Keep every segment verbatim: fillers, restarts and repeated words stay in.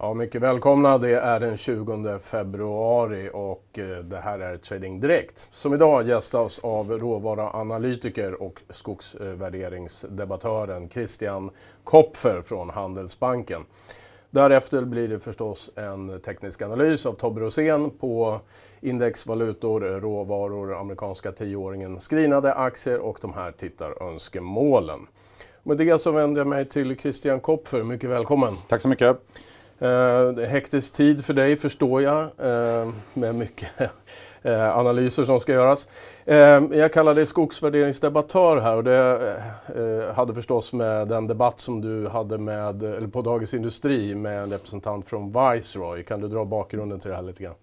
Ja, mycket välkomna. Det är den tjugonde februari och det här är Trading Direkt. Som idag gästas av råvaruanalytiker och skogsvärderingsdebattören Christian Kopfer från Handelsbanken. Därefter blir det förstås en teknisk analys av Tobbe Rosén på indexvalutor, råvaror, amerikanska tioåringen, screenade aktier och de här tittarönskemålen. Med det så vänder jag mig till Christian Kopfer. Mycket välkommen. Tack så mycket. Eh, hektisk tid för dig förstår jag, eh, med mycket eh, analyser som ska göras. Eh, jag kallar dig skogsvärderingsdebattör här och det eh, hade förstås med den debatt som du hade med, eller på Dagens Industri med en representant från Viceroy. Kan du dra bakgrunden till det här lite grann?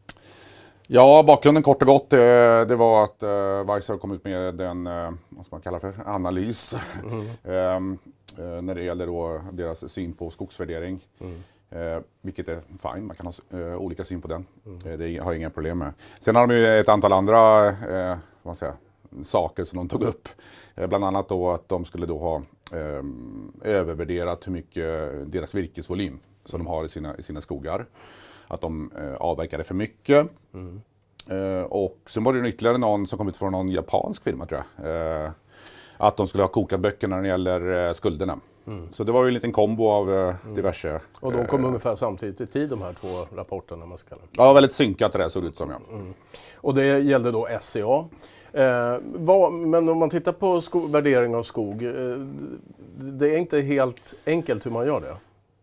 Ja, bakgrunden kort och gott det, det var att uh, Viceroy kom ut med en, uh, vad ska man kalla för, analys mm. um, uh, när det gäller då deras syn på skogsvärdering. Mm. Uh, vilket är fine, man kan ha uh, olika syn på den. Mm. Uh, det har jag inga problem med. Sen har de ju ett antal andra uh, vad säga, saker som de tog upp. Uh, bland annat då att de skulle då ha um, övervärderat hur mycket deras virkesvolym som de har i sina, i sina skogar. Att de eh, avverkade för mycket. Mm. Eh, och sen var det ytterligare någon som kom ut från någon japansk firma tror jag. Eh, att de skulle ha kokat böckerna när det gäller eh, skulderna. Mm. Så det var ju en liten kombo av eh, diverse. Mm. Och de kom eh, ungefär samtidigt i tid de här två rapporterna man ska kalla. Ja, väldigt synkat det där såg ut som jag. Mm. Och det gällde då S C A. Eh, vad, men om man tittar på sko- värdering av skog. Eh, det är inte helt enkelt hur man gör det.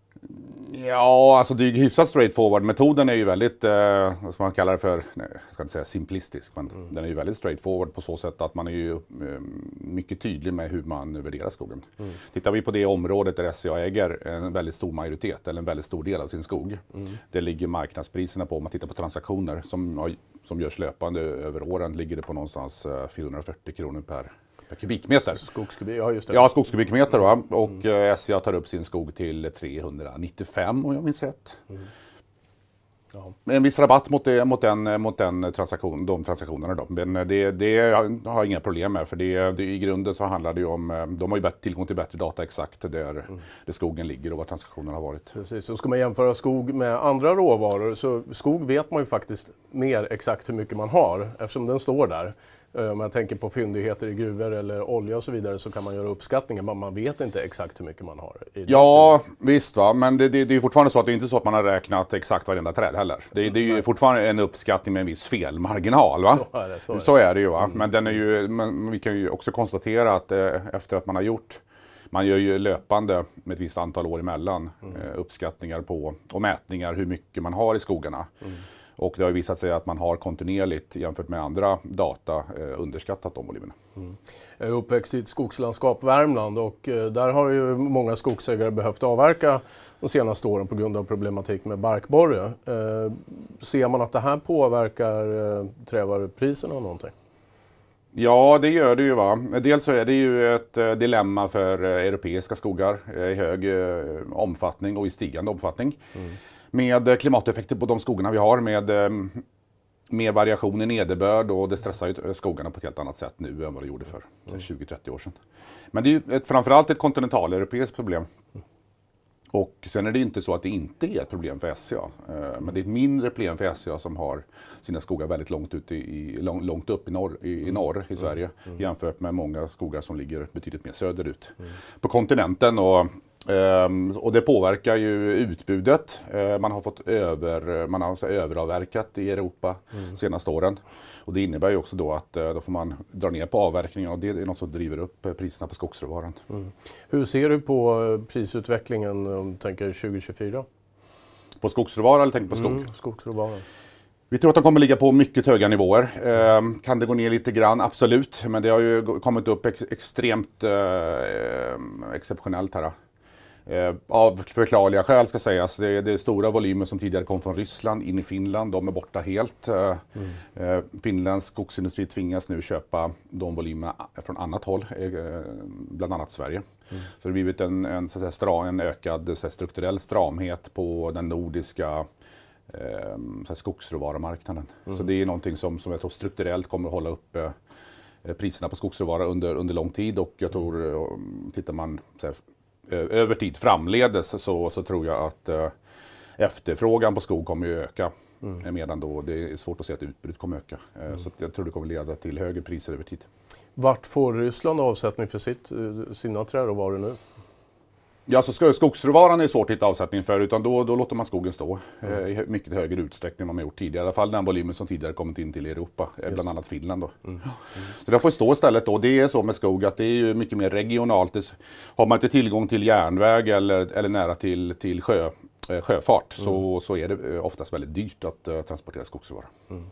Ja, alltså det är hyfsat straightforward. Metoden är ju väldigt, eh, vad ska man kalla det för, nej, jag ska inte säga simplistisk, men mm. den är ju väldigt straightforward på så sätt att man är ju eh, mycket tydlig med hur man värderar skogen. Mm. Tittar vi på det området där S C A äger en väldigt stor majoritet, eller en väldigt stor del av sin skog. Mm. Det ligger marknadspriserna på, om man tittar på transaktioner som, som görs löpande över åren, ligger det på någonstans eh, fyrahundrafyrtio kronor per per kubikmeter. Skogskubik, ja just det. Ja, skogskubikmeter va. Och mm. S C A tar upp sin skog till trehundranittiofem om jag minns rätt. Mm. Ja. Med en viss rabatt mot, det, mot, den, mot den transaktion, de transaktionerna då. Men det, det har jag inga problem med för det, det, i grunden så handlar det ju om, de har ju tillgång till bättre data exakt där, mm. där skogen ligger och vad transaktionerna har varit. Precis, så ska man jämföra skog med andra råvaror så skog vet man ju faktiskt mer exakt hur mycket man har eftersom den står där. Om man tänker på fyndigheter i gruvor eller olja och så vidare så kan man göra uppskattningar men man vet inte exakt hur mycket man har. I ja, visst va. Men det, det, det är fortfarande så att det är inte så att man har räknat exakt varenda träd heller. Det, det är ju fortfarande en uppskattning med en viss felmarginal va. Så är det, så är det. Så är det ju va. Mm. Men, den är ju, men vi kan ju också konstatera att eh, efter att man har gjort, man gör ju löpande med ett visst antal år emellan mm. eh, uppskattningar på och mätningar hur mycket man har i skogarna. Mm. Och det har visat sig att man har kontinuerligt jämfört med andra data eh, underskattat de volymerna. Mm. Jag är uppväxt i ett skogslandskap Värmland och eh, där har ju många skogsägare behövt avverka de senaste åren på grund av problematik med barkborre. Eh, ser man att det här påverkar eh, trävarupriserna någonting? Ja, det gör det ju va. Dels så är det ju ett eh, dilemma för eh, europeiska skogar eh, i hög eh, omfattning och i stigande omfattning. Mm. Med klimateffekter på de skogarna vi har, med, med variation i nederbörd och det stressar ju skogarna på ett helt annat sätt nu än vad det gjorde för mm. tjugo till trettio år sedan. Men det är ju ett, framförallt ett kontinentaleuropeiskt problem. Och sen är det inte så att det inte är ett problem för S C A. Men det är ett mindre problem för S C A som har sina skogar väldigt långt, ut i, långt upp i norr i, i, norr, i Sverige mm. jämfört med många skogar som ligger betydligt mer söderut mm. på kontinenten. Och Um, och det påverkar ju utbudet. Uh, man har fått över, man har alltså överavverkat i Europa mm. senaste åren. Och det innebär ju också då att uh, då får man dra ner på avverkningen och det är något som driver upp uh, priserna på skogsråvaran. Mm. Hur ser du på uh, prisutvecklingen om du tänker tjugo tjugofyra? På skogsråvara eller tänker på skog? Mm, skogsråvara. Vi tror att de kommer ligga på mycket höga nivåer. Eh, kan det gå ner lite grann? Absolut. Men det har ju kommit upp ex extremt eh, exceptionellt här. Eh, av förklarliga skäl ska sägas. Det är, det är stora volymer som tidigare kom från Ryssland in i Finland. De är borta helt. Eh, mm. eh, Finlands skogsindustri tvingas nu köpa de volymerna från annat håll. Eh, bland annat Sverige. Mm. Så det har blivit en, en, så att säga, stra, en ökad så att säga, strukturell stramhet på den nordiska eh, skogsråvarumarknaden. Mm. Så det är någonting som, som jag tror strukturellt kommer att hålla upp eh, priserna på skogsråvara under, under lång tid. Och jag tror, eh, tittar man så här, över tid framledes så, så tror jag att, efterfrågan på skog kommer ju öka. Mm. Medan då det är svårt att se att utbudet kommer öka. Mm. Så jag tror det kommer leda till högre priser över tid. Vart får Ryssland avsättning för sitt, sina träråvaror nu? Ja, så skogsråvaran är svårt att hitta avsättning för, utan då, då låter man skogen stå mm. i mycket högre utsträckning än man har gjort tidigare. I alla fall den volymen som tidigare kommit in till Europa, Just. bland annat Finland. Då. Mm. Mm. Så det får stå istället då. Det är så med skog att det är ju mycket mer regionalt. Det, har man inte tillgång till järnväg eller, eller nära till, till sjö, sjöfart mm. så, så är det oftast väldigt dyrt att uh, transportera skogsråvara. Mm.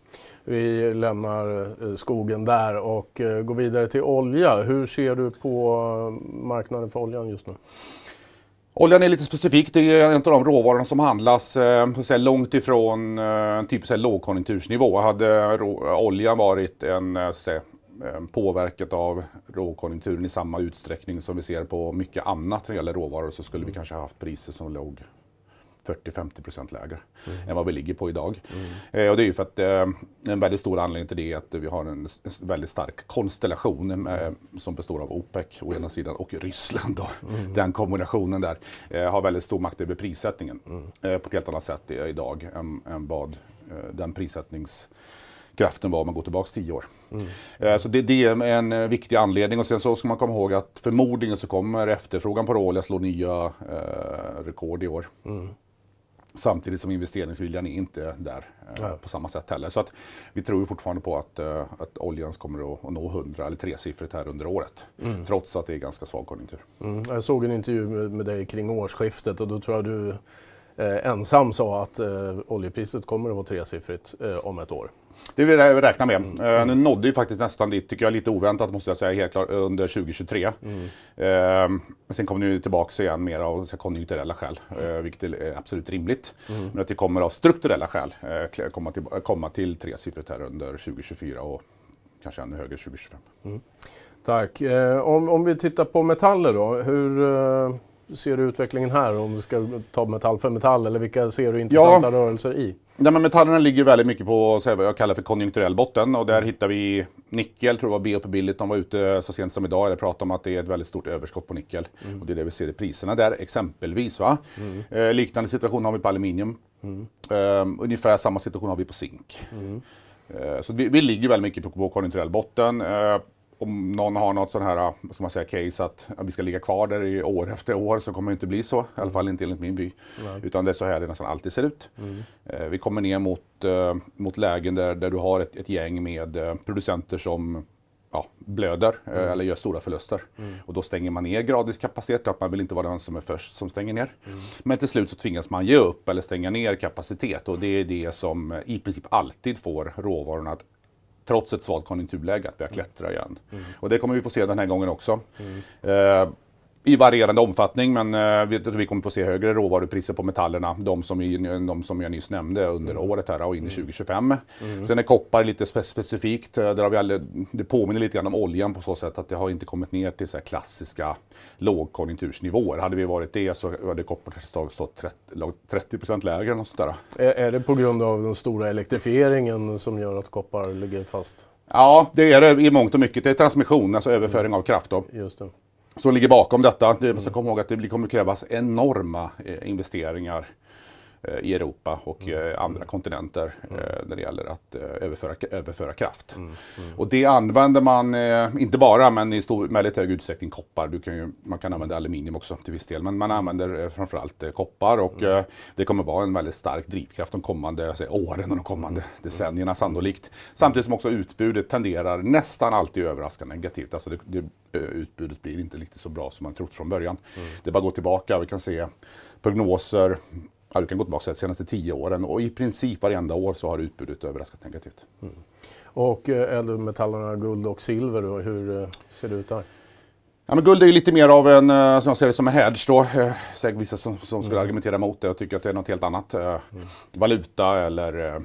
Vi lämnar uh, skogen där och uh, går vidare till olja. Hur ser du på uh, marknaden för oljan just nu? Oljan är lite specifikt, det är en av de råvarorna som handlas eh, så säga, långt ifrån eh, typ så här, lågkonjunktursnivå. Hade rå, oljan varit en, så säga, påverkat av råkonjunkturen i samma utsträckning som vi ser på mycket annat när det gäller råvaror, så skulle vi kanske ha haft priser som låg fyrtio till femtio procent lägre mm. än vad vi ligger på idag. Mm. Eh, och det är ju för att eh, en väldigt stor anledning till det är att vi har en, en väldigt stark konstellation med, mm. som består av OPEC å ena sidan och Ryssland. Då. Mm. Den kombinationen där eh, har väldigt stor makt över prissättningen mm. eh, på ett helt annat sätt idag än, än vad eh, den prissättningskraften var om man går tillbaka tio år. Mm. Eh, så det, det är en viktig anledning, och sen så ska man komma ihåg att förmodligen så kommer efterfrågan på råolja slå nya eh, rekord i år. Mm. Samtidigt som investeringsviljan är inte där eh, på samma sätt heller. Så att vi tror fortfarande på att, eh, att oljan kommer att, att nå hundra eller tresiffrigt här under året. Mm. Trots att det är ganska svag konjunktur. Mm. Jag såg en intervju med, med dig kring årsskiftet, och då tror jag du eh, ensam sa att eh, oljepriset kommer att vara tresiffrigt eh, om ett år. Det vill jag räkna med. Mm. Uh, nu nådde ju faktiskt nästan dit, tycker jag, lite oväntat måste jag säga, helt klart under tjugo tjugotre. Mm. Uh, sen kommer det tillbaka igen mer av konjunkturella skäl, uh, vilket är absolut rimligt. Mm. Men att det kommer av strukturella skäl uh, komma, till, komma till tresiffrigt här under tjugo tjugofyra och kanske ännu högre tjugo tjugofem. Mm. Tack. Uh, om, om vi tittar på metaller då, hur uh, ser du utvecklingen här? Om du ska ta metall för metall, eller vilka ser du intressanta ja. rörelser i? Ja, men metallerna ligger väldigt mycket på så vad jag kallar för konjunkturell botten, och där mm. hittar vi nickel, tror jag var B P billigt, de var ute så sent som idag, eller pratade om att det är ett väldigt stort överskott på nickel. Mm. Och det är det vi ser i priserna där exempelvis. Va? Mm. Eh, liknande situation har vi på aluminium. Mm. Eh, ungefär samma situation har vi på zink. Mm. Eh, så vi, vi ligger väldigt mycket på, på konjunkturell botten. Eh, Om någon har något sån här, vad ska man säga, case att, att vi ska ligga kvar där i år efter år, så kommer det inte bli så. I alla fall inte enligt min vy. Nej. Utan det är så här det nästan alltid ser ut. Mm. Eh, vi kommer ner mot, eh, mot lägen där, där du har ett, ett gäng med eh, producenter som ja, blöder mm. eh, eller gör stora förluster. Mm. Och då stänger man ner gradvis kapacitet. Att man vill inte vara den som är först som stänger ner. Mm. Men till slut så tvingas man ge upp eller stänga ner kapacitet. Och det är det som i princip alltid får råvarorna att, trots ett svagt konjunkturläge, att börja klättra igen. Mm. Och det kommer vi få se den här gången också. Mm. Eh, I varierande omfattning, men eh, vi, vi kommer få se högre råvarupriser på metallerna. De som, vi, de som jag nyss nämnde under mm. året här och in i tjugo tjugofem. Mm. Sen är koppar lite spe specifikt. Där har vi alla, det påminner lite grann om oljan på så sätt att det har inte kommit ner till så här klassiska lågkonjunktursnivåer. Hade vi varit det så hade koppar kanske stått trettio procent lägre. Och sånt där. Är, är det på grund av den stora elektrifieringen som gör att koppar ligger fast? Ja, det är det i mångt och mycket. Det är transmission, alltså överföring mm. av kraft. Då. Just det. Som ligger bakom detta. Det måste komma ihåg att det kommer krävas enorma eh, investeringar eh, i Europa och eh, andra kontinenter eh, när det gäller att eh, överföra, överföra kraft. Mm. Mm. Och det använder man eh, inte bara, men i stor, väldigt hög utsträckning koppar. Du kan ju, man kan använda aluminium också till viss del, men man använder eh, framförallt eh, koppar, och mm. eh, det kommer vara en väldigt stark drivkraft de kommande säga, åren och de kommande mm. decennierna sannolikt. Samtidigt som också utbudet tenderar nästan alltid överraskande negativt. Alltså det, det, utbudet blir inte riktigt så bra som man trott från början. Mm. Det är bara att gå tillbaka, vi kan se prognoser, ja, du kan gå tillbaka de senaste tio åren, och i princip varenda år så har utbudet överraskat negativt. Mm. Och ädelmetallerna guld och silver, då, hur ser det ut där? Ja, men guld är ju lite mer av en, som jag ser det, som en hedge då. Säkert vissa som, som skulle mm. argumentera mot det och tycker att det är något helt annat. Mm. Valuta eller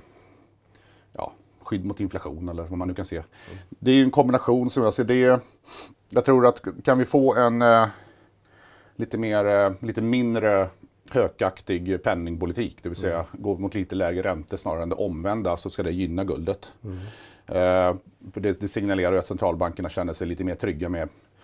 ja, skydd mot inflation eller vad man nu kan se. Mm. Det är ju en kombination som jag ser det. Jag tror att kan vi få en eh, lite mer, eh, lite mindre hökaktig penningpolitik, det vill säga mm. gå mot lite lägre räntor snarare än det omvända, så ska det gynna guldet. Mm. Eh, för det, det signalerar att centralbankerna känner sig lite mer trygga med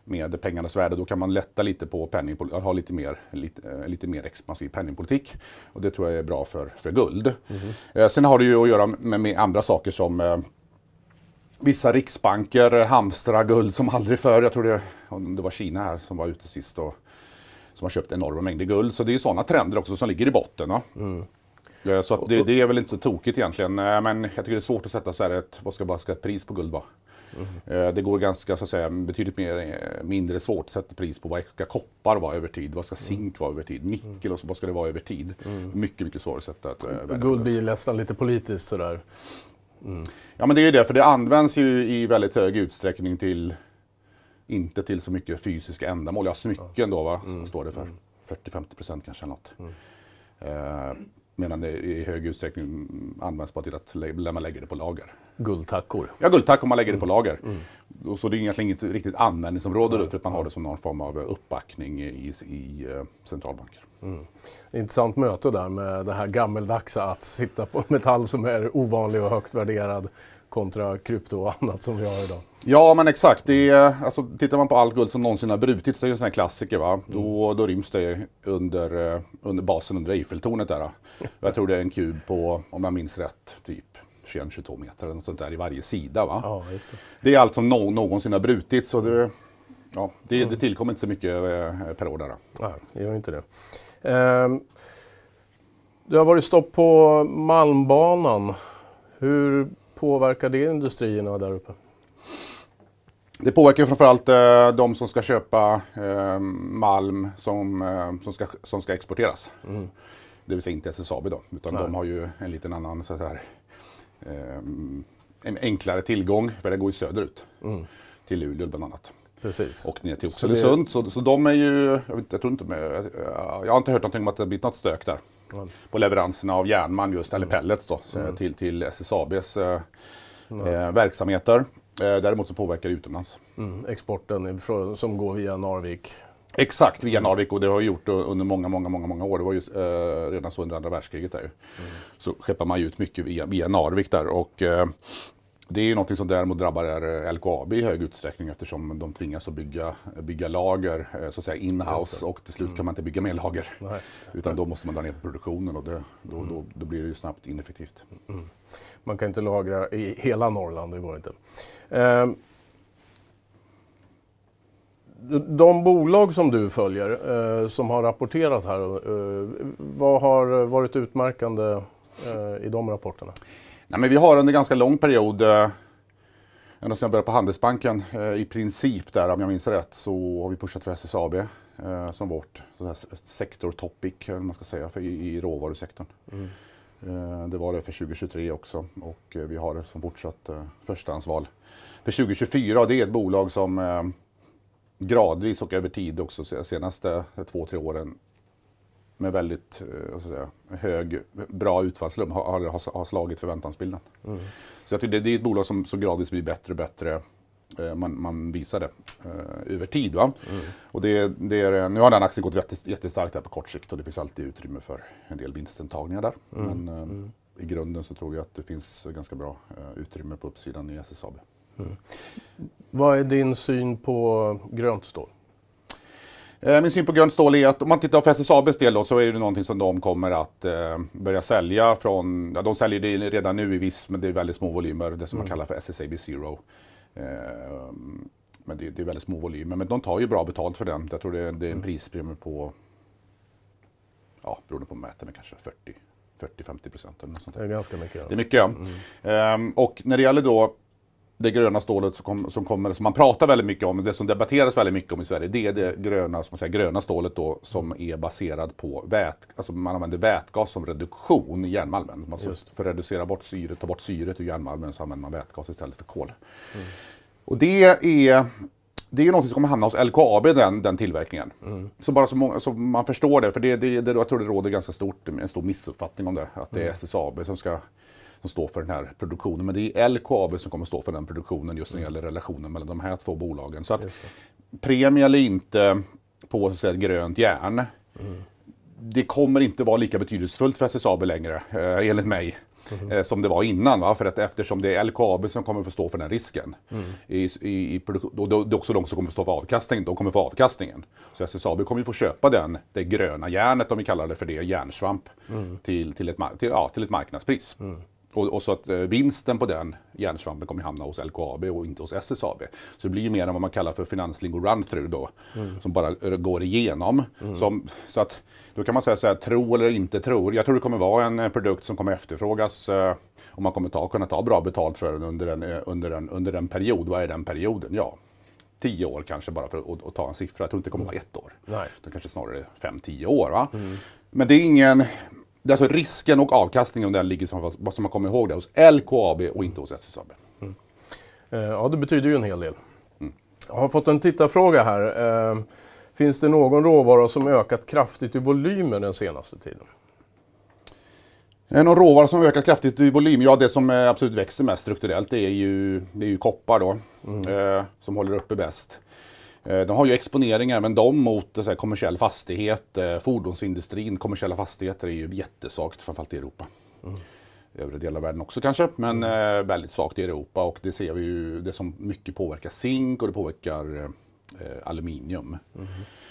med pengarnas värde. Då kan man lätta lite på penningpolitik, ha lite mer, lite, lite mer expansiv penningpolitik. Och det tror jag är bra för, för guld. Mm. Eh, sen har det ju att göra med, med andra saker som eh, vissa riksbanker hamstrar guld som aldrig förr. Jag tror det, det var Kina här som var ute sist och som har köpt enorma mängder guld. Så det är ju sådana trender också som ligger i botten. Ja? Mm. Så att det, det är väl inte så tokigt egentligen. Men jag tycker det är svårt att sätta så här ett, vad ska, vad ska ett pris på guld vara? Mm. Det går ganska så att säga betydligt mer, mindre svårt att sätta pris på vad ska koppar vara över tid, vad ska zink vara över tid, nickel och så, vad ska det vara över tid. Mm. Mycket, mycket svårare att sätta ett värde. Guld blir nästan lite politiskt sådär. Mm. Ja men det är ju det, för det används ju i väldigt hög utsträckning till, inte till så mycket fysiska ändamål. Ja, smycken ändå va, mm. står det för. fyrtio till femtio procent kanske eller något. Mm. Eh, medan det i hög utsträckning används bara till att lä- man lägger det på lager. Guldtackor? Ja, guldtackor man lägger mm. det på lager. Mm. Så det är egentligen inte riktigt användningsområde mm. för att man har det som någon form av uppbackning i, i uh, centralbanker. Mm. Intressant möte där med det här gammeldags att sitta på metall som är ovanlig och högt värderad kontra krypto och annat som vi har idag. Ja men exakt, det är, alltså, tittar man på allt guld som någonsin har brutits, det är ju en sån här klassiker va, mm. då, då ryms det under, under basen under Eiffeltornet där. Jag tror det är en kub på, om jag minns rätt, typ tjugoett till tjugotvå meter eller något sånt där i varje sida va. Ja, just det. Det är allt som no- någonsin har brutits och det, ja, det, det tillkommer inte så mycket eh, per år där. Nej, det gör inte det. Um, det har varit stopp på Malmbanan. Hur påverkar det industrierna där uppe? Det påverkar framförallt eh, de som ska köpa eh, malm som, eh, som, ska, som ska exporteras. Mm. Det vill säga inte S S A B då, utan Nej. de har ju en liten annan så här, eh, en enklare tillgång, för det går ju söderut. Mm. Till Luleå bland annat. Precis. Och ner till Oxelösund. Det... Så, så de är ju, jag, vet, jag tror inte med, jag har inte hört någonting om att det har blivit något stök där. Mm. På leveranserna av järnmalm just, eller pellets då, mm. till, till S S A B:s eh, mm. eh, verksamheter. Eh, däremot så påverkar det utomlands. Mm. Exporten som går via Narvik. Exakt, via Narvik, och det har gjort under många, många, många, många år. Det var ju eh, redan så under andra världskriget där ju. Mm. Så skeppar man ju ut mycket via, via Narvik där, och eh, det är ju något som däremot drabbar L K A B i hög utsträckning, eftersom de tvingas att bygga, bygga lager så att säga in-house, och till slut kan man inte bygga mer lager. Nej. Utan då måste man dra ner på produktionen, och det, då, mm. då, då blir det ju snabbt ineffektivt. Mm. Man kan inte lagra i hela Norrland, det går inte. Eh, de bolag som du följer, eh, som har rapporterat här, eh, vad har varit utmärkande eh, i de rapporterna? Nej, men vi har under ganska lång period, eh, ända sedan jag började på Handelsbanken, eh, i princip där, om jag minns rätt, så har vi pushat för S S A B eh, som vårt sektor topic, eller man ska säga, för i, i råvarusektorn. Mm. Eh, det var det för tjugo tjugotre också, och eh, vi har det som fortsatt eh, förstahandsval för tjugo tjugofyra, och det är ett bolag som eh, gradvis och över tid också senaste två, tre åren med väldigt eh, så att säga, hög, bra utfallslum har, har, har slagit förväntansbilden. Mm. Så jag tycker det, det är ett bolag som så gradvis blir bättre och bättre. Eh, man, man visar det eh, över tid. Va? Mm. Och det, det är, nu har den aktien gått jättestarkt där på kort sikt, och det finns alltid utrymme för en del vinstintagningar där. Mm. Men eh, mm. i grunden så tror jag att det finns ganska bra eh, utrymme på uppsidan i S S A B. Mm. Vad är din syn på grönt stål? Min syn på grönt stål är att om man tittar på S S A B:s del då, så är det någonting som de kommer att eh, börja sälja från, ja, de säljer det redan nu i viss, men det är väldigt små volymer, det som mm. man kallar för S S A B Zero. Eh, men det, det är väldigt små volymer, men de tar ju bra betalt för den. Jag tror det, det är en prispremie på, ja, beroende på mäten, men kanske fyrtio till femtio procent eller något sånt där. Det är ganska mycket. Ja. Det är mycket, ja. Mm. Eh, och när det gäller då det gröna stålet som, kom, som kommer, som man pratar väldigt mycket om, det som debatteras väldigt mycket om i Sverige, det är det gröna, som man säger, gröna stålet då, som är baserad på vät, alltså man använder vätgas som reduktion i järnmalmen. Man för att reducera bort syret, ta bort syret ur järnmalmen, så använder man vätgas istället för kol. Mm. Och det är, det är något som kommer hamna hos L K A B, den, den tillverkningen. Mm. Så bara så, många, så man förstår det, för det, det, det, jag tror det råder ganska stort, en stor missuppfattning om det, att det är S S A B som ska som står för den här produktionen, men det är L K A B som kommer stå för den produktionen just när det gäller relationen mellan de här två bolagen. Så att premie eller inte på så att säga, grönt järn, mm. det kommer inte vara lika betydelsefullt för S S A B längre, eh, enligt mig, mm. eh, som det var innan. Va? För att eftersom det är L K A B som kommer att få stå för den risken. Mm. I, i, i och då, det är också de som kommer att stå för avkastningen. De kommer få avkastningen. Så S S A B kommer att få köpa den, det gröna järnet, om vi kallar det för det, järnsvamp, mm. till, till, ett, till, ja, till ett marknadspris. Mm. Och, och så att eh, vinsten på den järnsvampen kommer hamna hos L K A B och inte hos S S A B. Så det blir ju mer än vad man kallar för finanslingo run-through då. Mm. Som bara uh, går igenom. Mm. Som, så att då kan man säga så här, tro eller inte tro. Jag tror det kommer vara en, en produkt som kommer efterfrågas. Uh, och man kommer ta, kunna ta bra betalt för den under en, uh, under, en, under en period. Vad är den perioden? Ja, tio år kanske, bara för att, att ta en siffra. Jag tror inte det kommer vara ett år. Nej. Det kanske snarare fem, tio år. Va? Mm. Men det är ingen... Det är alltså risken och avkastningen om den ligger som, vad som man kommer ihåg det, hos L K A B och inte hos S S A B. Mm. Ja, det betyder ju en hel del. Mm. Jag har fått en tittarfråga här. Finns det någon råvara som ökat kraftigt i volymer den senaste tiden? Någon råvara som ökat kraftigt i volym? Ja, det som absolut växer mest strukturellt det är ju, det är ju koppar då, mm. som håller uppe bäst. De har ju exponeringar, men de mot så här, kommersiell fastighet, fordonsindustrin, kommersiella fastigheter är ju jättesvagt, framförallt i Europa. Mm. Övriga delar av världen också kanske, men mm. eh, väldigt svagt i Europa, och det ser vi ju, det som mycket påverkar zink och det påverkar eh, aluminium. Mm.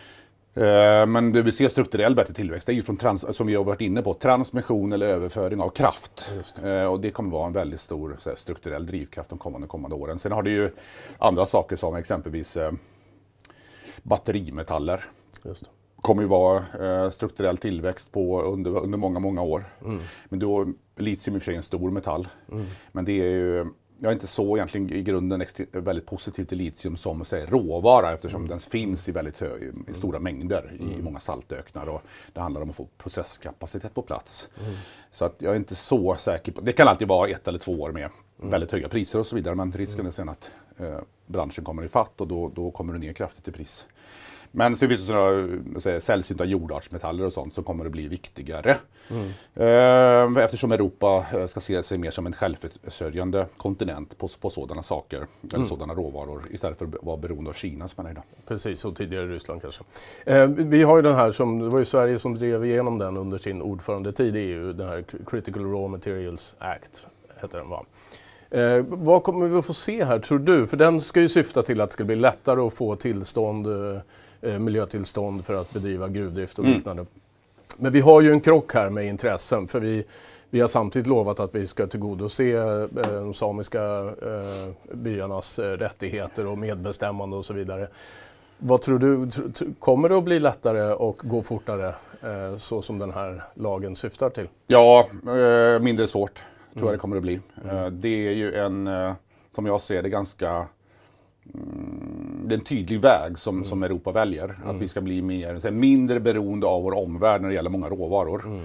Eh, men det vi ser strukturell bättre tillväxt, det är ju från trans, som vi har varit inne på, transmission eller överföring av kraft. Det. Eh, och det kommer vara en väldigt stor så här, strukturell drivkraft de kommande, kommande åren. Sen har det ju andra saker som exempelvis eh, batterimetaller. Just det. Kommer ju vara eh, strukturell tillväxt på under, under många, många år. Mm. Men då, litium i och för sig är en stor metall. Mm. Men det är ju, jag är inte så egentligen i grunden väldigt positiv till litium som säger, råvara, eftersom mm. den finns i väldigt hög, i stora mängder i mm. många saltöknar, och det handlar om att få processkapacitet på plats. Mm. Så att jag är inte så säker på, det kan alltid vara ett eller två år med mm. väldigt höga priser och så vidare, men risken mm. är sen att eh, branschen kommer i fatt, och då, då kommer det ner kraftigt i pris. Men så finns det sådana sällsynta jordartsmetaller och sånt som kommer att bli viktigare. Mm. Eh, eftersom Europa ska se sig mer som en självförsörjande kontinent på, på sådana saker, mm. eller sådana råvaror, istället för att vara beroende av Kina som man är idag. Precis, och tidigare Ryssland kanske. Eh, vi har ju den här, som, det var ju Sverige som drev igenom den under sin ordförandetid i E U, den här Critical Raw Materials Act, heter den va? Eh, vad kommer vi att få se här, tror du? För den ska ju syfta till att det ska bli lättare att få tillstånd, eh, miljötillstånd för att bedriva gruvdrift och liknande. Mm. Men vi har ju en krock här med intressen, för vi, vi har samtidigt lovat att vi ska tillgodose eh, de samiska eh, byarnas eh, rättigheter och medbestämmande och så vidare. Vad tror du, tr- kommer det att bli lättare och gå fortare eh, så som den här lagen syftar till? Ja, eh, mindre svårt. Tror jag det kommer att bli. Mm. Det är ju en, som jag ser det, ganska det är en tydlig väg som, mm. som Europa väljer. Mm. Att vi ska bli mer, mindre beroende av vår omvärld när det gäller många råvaror. Mm.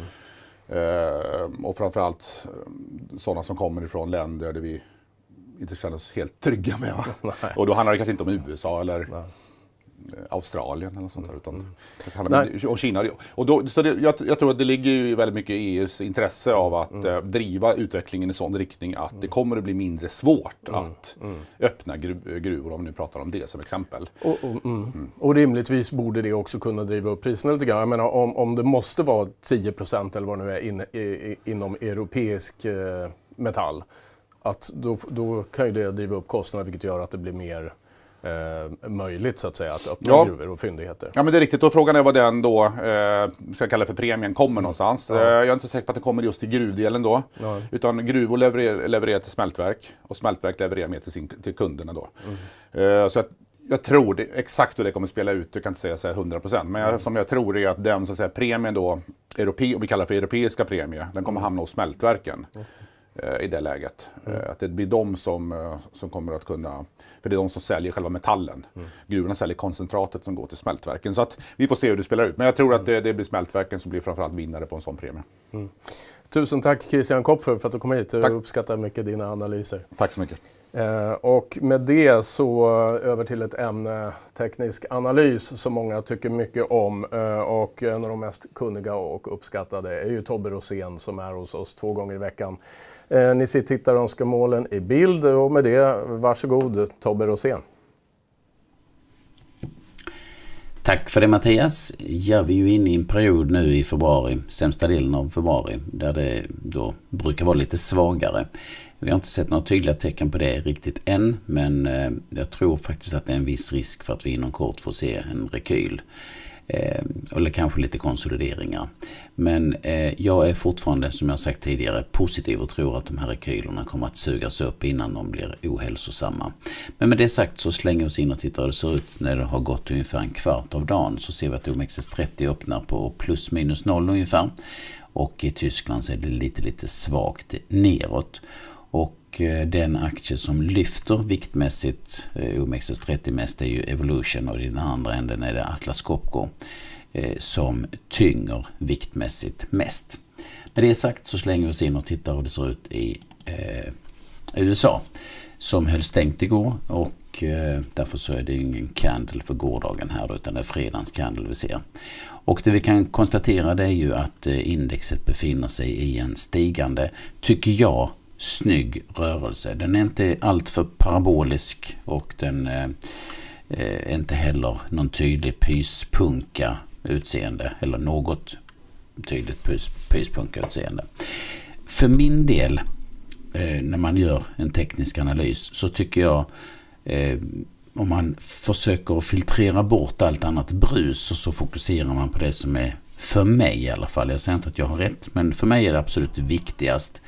Uh, och framförallt sådana som kommer ifrån länder där vi inte känner oss helt trygga med. Och då handlar det kanske inte om U S A eller Nej. Australien eller sånt där, utan mm. och Kina. Och då, så det, jag, jag tror att det ligger ju väldigt mycket i E U:s intresse av att mm. eh, driva utvecklingen i sån riktning att mm. det kommer att bli mindre svårt mm. att mm. öppna gru, gruvor, om vi nu pratar om det som exempel. Och, och, mm. Mm. och rimligtvis borde det också kunna driva upp priserna lite grann. Jag menar, om, om det måste vara tio procent eller vad det nu är in, i, i, inom europeisk eh, metall, att då, då kan ju det driva upp kostnaderna, vilket gör att det blir mer Eh, möjligt så att säga att öppna ja. gruvor och fyndigheter. Ja, men det är riktigt. Och frågan är vad den då eh, ska kalla för premien kommer mm. någonstans. Ja. Eh, jag är inte säker på att det kommer just till gruvdelen då. Ja. Utan gruvor levererar, levererar till smältverk och smältverk levererar mer till, sin, till kunderna då. Mm. Eh, så att jag tror det, exakt hur det kommer att spela ut, jag kan inte säga så här hundra procent. Men jag, mm. som jag tror är att den så att säga, premien då, europe, och vi kallar för europeiska premie, den kommer hamna hos smältverken. Mm. I det läget. Mm. Att det blir de som, som kommer att kunna, för det är de som säljer själva metallen. Mm. Gruvorna säljer koncentratet som går till smältverken. Så att vi får se hur det spelar ut. Men jag tror att det, det blir smältverken som blir framförallt vinnare på en sån premie. Mm. Tusen tack Christian Kopfer för att du kom hit. Jag uppskattar mycket dina analyser. Tack så mycket. Eh, och med det så över till ett ämne, teknisk analys, som många tycker mycket om. Eh, och en av de mest kunniga och uppskattade är ju Tobbe Rosén som är hos oss två gånger i veckan. Eh, ni ser tittarönskemålen i bild, och med det, varsågod Tobbe Rosén. Tack för det Mattias. Ja, vi är ju inne i en period nu i februari, sämsta delen av februari, där det då brukar vara lite svagare. Vi har inte sett några tydliga tecken på det riktigt än, men eh, jag tror faktiskt att det är en viss risk för att vi inom kort får se en rekyl. Eh, eller kanske lite konsolideringar. Men eh, jag är fortfarande, som jag sagt tidigare, positiv och tror att de här rekylerna kommer att sugas upp innan de blir ohälsosamma. Men med det sagt så slänger vi oss in och tittar hur det ser ut när det har gått ungefär en kvart av dagen. Så ser vi att O M X S trettio öppnar på plus minus noll ungefär. Och i Tyskland så är det lite lite svagt neråt. Och den aktie som lyfter viktmässigt O M X S trettio mest är ju Evolution, och i den andra änden är det Atlas Copco som tynger viktmässigt mest. Med det sagt så slänger vi oss in och tittar hur det ser ut i eh, U S A som höll stängt igår, och eh, därför så är det ingen candle för gårdagen här utan det är fredagens candle vi ser. Och det vi kan konstatera det är ju att indexet befinner sig i en stigande, tycker jag, snygg rörelse. Den är inte alltför parabolisk och den eh, är inte heller någon tydlig pyspunka utseende eller något tydligt pys, pyspunka utseende. För min del, eh, när man gör en teknisk analys, så tycker jag eh, om man försöker att filtrera bort allt annat brus, och så fokuserar man på det som är, för mig i alla fall, jag säger inte att jag har rätt, men för mig är det absolut viktigast.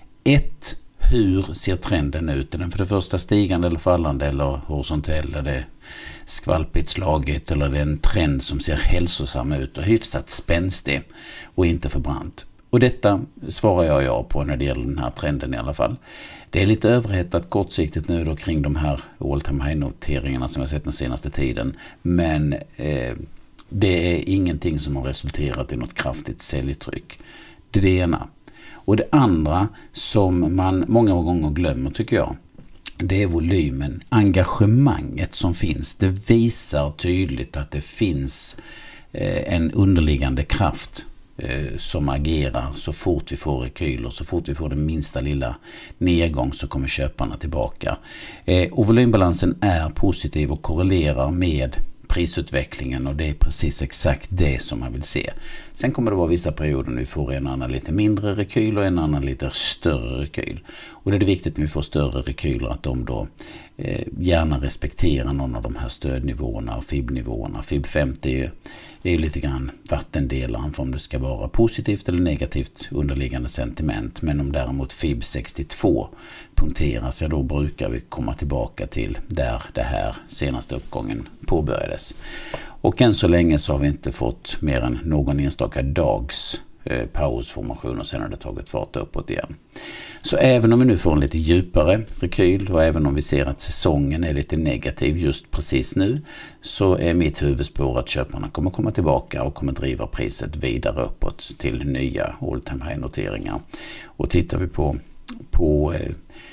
Ett, hur ser trenden ut? Är den för det första stigande eller fallande eller horisontell? Är det skvalpigt slagigt eller är det en trend som ser hälsosam ut och hyfsat spänstig och inte för brant? Och detta svarar jag ja på när det gäller den här trenden i alla fall. Det är lite överhettat kortsiktigt nu då kring de här all-time high-noteringarna som jag sett den senaste tiden. Men eh, det är ingenting som har resulterat i något kraftigt säljtryck. Det är det ena. Och det andra som man många gånger glömmer, tycker jag, det är volymen, engagemanget som finns. Det visar tydligt att det finns eh, en underliggande kraft eh, som agerar så fort vi får rekyler, så fort vi får den minsta lilla nedgång så kommer köparna tillbaka. Eh, och volymbalansen är positiv och korrelerar med prisutvecklingen, och det är precis exakt det som man vill se. Sen kommer det vara vissa perioder när vi får en annan lite mindre rekyl och en annan lite större rekyl. Och det är det viktigt när vi får större rekyler att de då eh, gärna respekterar någon av de här stödnivåerna och F I B-nivåerna. F I B femtio är ju, är ju lite grann vattendelaren för om det ska vara positivt eller negativt underliggande sentiment. Men om däremot F I B sextiotvå punkteras, ja då brukar vi komma tillbaka till där det här senaste uppgången påbörjades. Och än så länge så har vi inte fått mer än någon enstaka dags eh, pausformation och sen har det tagit fart uppåt igen. Så även om vi nu får en lite djupare rekyl och även om vi ser att säsongen är lite negativ just precis nu, så är mitt huvudspår att köparna kommer komma tillbaka och kommer driva priset vidare uppåt till nya all-time high-noteringar. Och tittar vi på, på eh,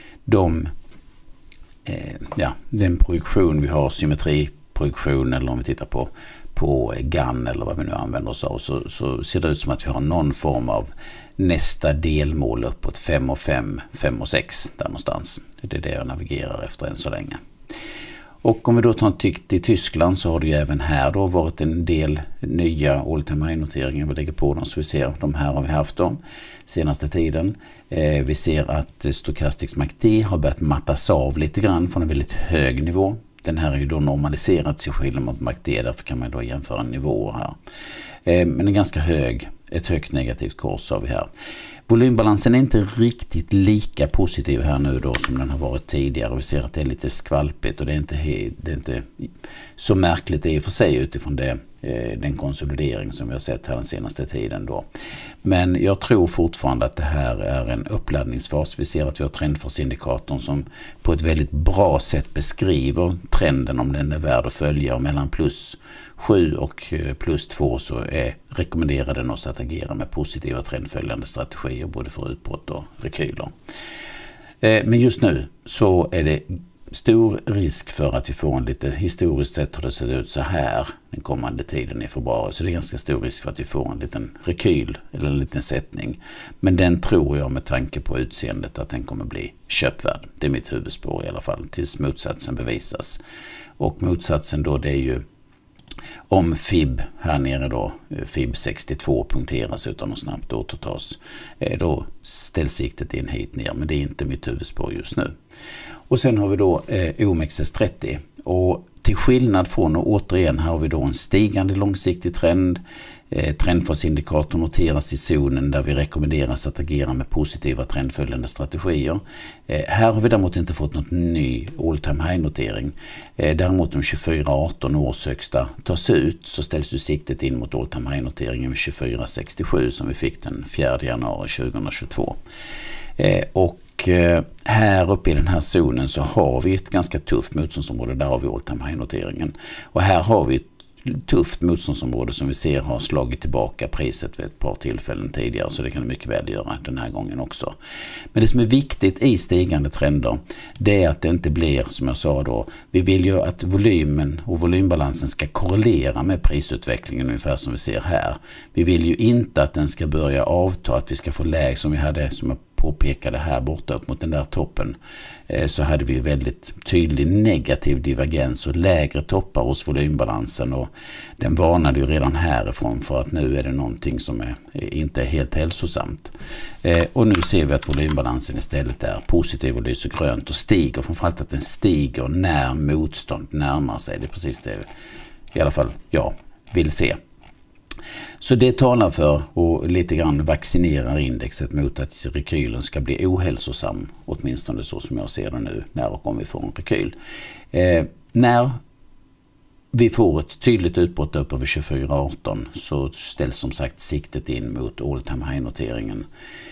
de, eh, ja, den projektion vi har, symmetriprojektion, eller om vi tittar på, på G A N eller vad vi nu använder oss av, så, så ser det ut som att vi har någon form av nästa delmål uppåt fem och fem, fem och sex där någonstans. Det är det jag navigerar efter än så länge. Och om vi då tar en titt i Tyskland, så har det ju även här då varit en del nya all-time high-noteringar vi lägger på dem. Så vi ser, de här har vi haft dem senaste tiden. Eh, vi ser att Stochastics M A C D har börjat mattas av lite grann från en väldigt hög nivå. Den här är ju då normaliserat sig skillnad mot M A C D, därför kan man då jämföra nivåer här. Eh, men en ganska hög, ett högt negativt kurs har vi här. Volymbalansen är inte riktigt lika positiv här nu då som den har varit tidigare. Vi ser att det är lite skvalpigt och det är inte, det är inte så märkligt i och för sig utifrån det, den konsolidering som vi har sett här den senaste tiden då. Men jag tror fortfarande att det här är en uppladdningsfas. Vi ser att vi har trendfasindikatorn som på ett väldigt bra sätt beskriver trenden, om den är värd att följa, och mellan plus sju och plus två så är, rekommenderar den oss att agera med positiva trendföljande strategier både för utbrott och rekyler. Men just nu så är det stor risk för att vi får en lite, historiskt sett har det sett ut så här den kommande tiden i februari, så det är ganska stor risk för att vi får en liten rekyl eller en liten sättning. Men den tror jag med tanke på utseendet att den kommer bli köpvärd. Det är mitt huvudspår i alla fall, tills motsatsen bevisas. Och motsatsen då, det är ju om F I B här nere då, F I B sextiotvå punkteras utan att snabbt återtas, då ställs siktet in hit ner, men det är inte mitt huvudspår just nu. Och sen har vi då eh, O M X S trettio, och till skillnad från, och återigen här har vi då en stigande långsiktig trend. Eh, trendfasindikatorn noteras i zonen där vi rekommenderas att agera med positiva trendföljande strategier. Eh, här har vi däremot inte fått något ny all time high notering. Eh, däremot om tjugofyra arton års högsta tas ut så ställs ju siktet in mot all time high noteringen med tjugofyra sextiosju som vi fick den fjärde januari tjugohundratjugotvå. Eh, och här uppe i den här zonen så har vi ett ganska tufft motståndsområde, där har vi all time high noteringen. Och här har vi ett tufft motståndsområde som vi ser har slagit tillbaka priset vid ett par tillfällen tidigare, så det kan det mycket väl göra den här gången också. Men det som är viktigt i stigande trender, det är att det inte blir, som jag sa då, vi vill ju att volymen och volymbalansen ska korrelera med prisutvecklingen ungefär som vi ser här. Vi vill ju inte att den ska börja avta, att vi ska få läge som vi hade, som jag påpekade här borta upp mot den där toppen, så hade vi väldigt tydlig negativ divergens och lägre toppar hos volymbalansen, och den varnade ju redan härifrån för att nu är det någonting som är, inte är helt hälsosamt. Och nu ser vi att volymbalansen istället är positiv och lyser grönt och stiger, framförallt att den stiger när motstånd närmar sig. Det är precis det i alla fall jag vill se. Så det talar för och lite grann vaccinerar indexet mot att rekylen ska bli ohälsosam, åtminstone så som jag ser det nu, när och om vi får en rekyl. Eh, när vi får ett tydligt utbrott upp över tjugofyra arton så ställs som sagt siktet in mot all time high noteringen.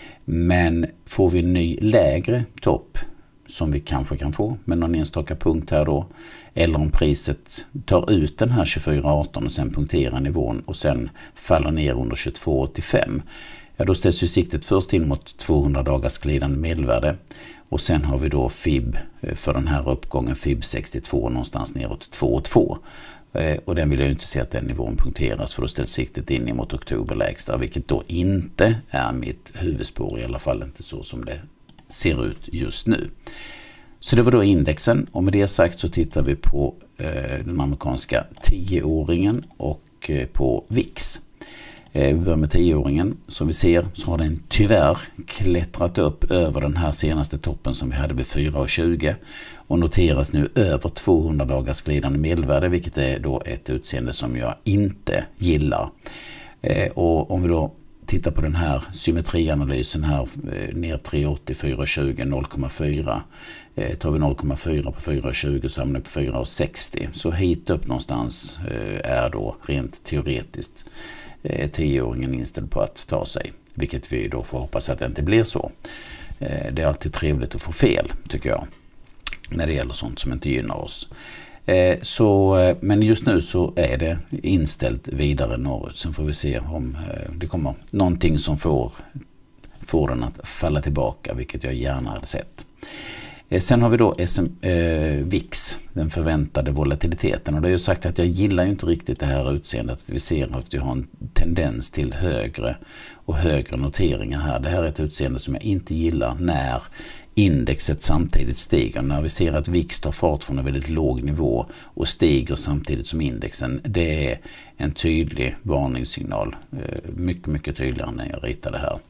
Men får vi en ny lägre topp, som vi kanske kan få med någon enstaka punkt här då, eller om priset tar ut den här tjugofyra arton och sen punkterar nivån och sen faller ner under tjugotvå åttiofem, ja då ställs ju siktet först in mot tvåhundra dagars glidande medelvärde, och sen har vi då F I B för den här uppgången, F I B sextiotvå någonstans neråt två två, och den vill jag ju inte se att den nivån punkteras, för då ställs siktet in emot oktoberlägsta, vilket då inte är mitt huvudspår, i alla fall inte så som det ser ut just nu. Så det var då indexen, och med det sagt så tittar vi på eh, den amerikanska tioåringen och eh, på V I X. Eh, vi börjar med tioåringen. Som vi ser så har den tyvärr klättrat upp över den här senaste toppen som vi hade vid fyra tjugo och noteras nu över tvåhundra dagars glidande medelvärde, vilket är då ett utseende som jag inte gillar. Eh, och om vi då tittar på den här symmetrianalysen här, ner tre åttio, fyra tjugo, noll komma fyra. Eh, tar vi noll komma fyra på fyra tjugo så hamnar vi på fyra sextio. Så hit upp någonstans eh, är då rent teoretiskt eh, tioåringen inställd på att ta sig. Vilket vi då får hoppas att det inte blir så. Eh, det är alltid trevligt att få fel, tycker jag, när det gäller sånt som inte gynnar oss. Eh, så, men just nu så är det inställt vidare norrut. Sen får vi se om eh, det kommer någonting som får, får den att falla tillbaka, vilket jag gärna hade sett. Eh, sen har vi då S M, eh, V I X, den förväntade volatiliteten. Och det är ju sagt att jag gillar ju inte riktigt det här utseendet. Att vi ser att vi har en tendens till högre och högre noteringar här. Det här är ett utseende som jag inte gillar när indexet samtidigt stiger. När vi ser att V I X tar fart från en väldigt låg nivå och stiger samtidigt som indexen, det är en tydlig varningssignal. Mycket, mycket tydligare när jag ritar det här.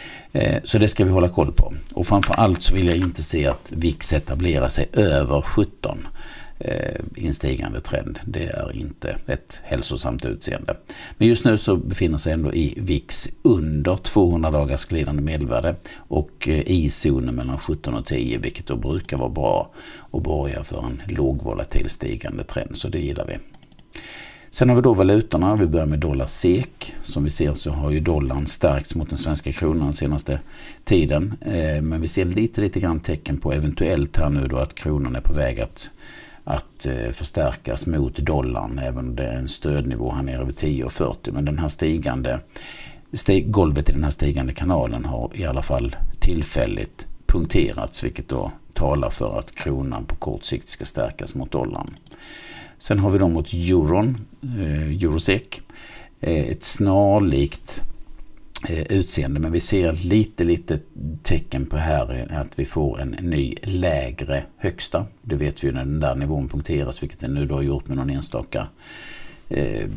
Så det ska vi hålla koll på. Och framförallt så vill jag inte se att V I X etablerar sig över sjutton i en stigande trend. Det är inte ett hälsosamt utseende. Men just nu så befinner sig ändå i V I X under tvåhundra dagars glidande medelvärde och i zonen mellan sjutton och tio, vilket då brukar vara bra och borgar för en låg volatil stigande trend, så det gillar vi. Sen har vi då valutorna. Vi börjar med dollar S E K. Som vi ser så har ju dollarn stärkts mot den svenska kronan den senaste tiden. Men vi ser lite lite grann tecken på eventuellt här nu då att kronan är på väg att att förstärkas mot dollarn, även om det är en stödnivå här nere vid tio fyrtio. Men den här stigande stig, golvet i den här stigande kanalen har i alla fall tillfälligt punkterats, vilket då talar för att kronan på kort sikt ska stärkas mot dollarn. Sen har vi då mot euron, eh, eurosek, eh, ett snarlikt eh, utseende, men vi ser lite lite tecken på här att vi får en ny lägre högsta. Det vet vi ju när den där nivån punkteras, vilket den nu då har gjort med någon enstaka eh,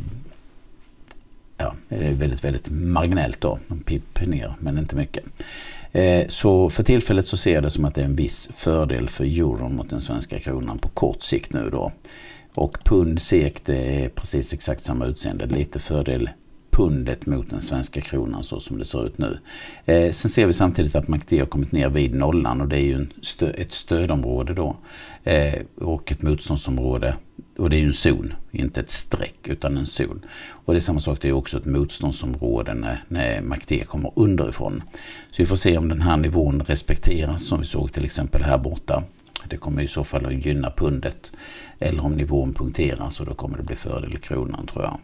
ja, det är väldigt, väldigt marginellt då. De pip ner, men inte mycket. Eh, så för tillfället så ser jag det som att det är en viss fördel för euron mot den svenska kronan på kort sikt nu då. Och pund sek, det är precis exakt samma utseende. Lite fördel pundet mot den svenska kronan så som det ser ut nu. Eh, sen ser vi samtidigt att M A C D har kommit ner vid nollan och det är ju en stö ett stödområde då. Eh, och ett motståndsområde. Och det är ju en zon, inte ett streck utan en zon. Och det är samma sak, det är också ett motståndsområde när, när M A C D kommer underifrån. Så vi får se om den här nivån respekteras som vi såg till exempel här borta. Det kommer i så fall att gynna pundet. Eller om nivån punkteras och då kommer det bli fördel i kronan tror jag.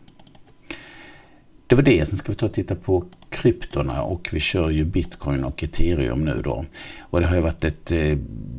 Det var det. Sen ska vi ta och titta på kryptorna och vi kör ju Bitcoin och Ethereum nu då. Och det har ju varit ett eh,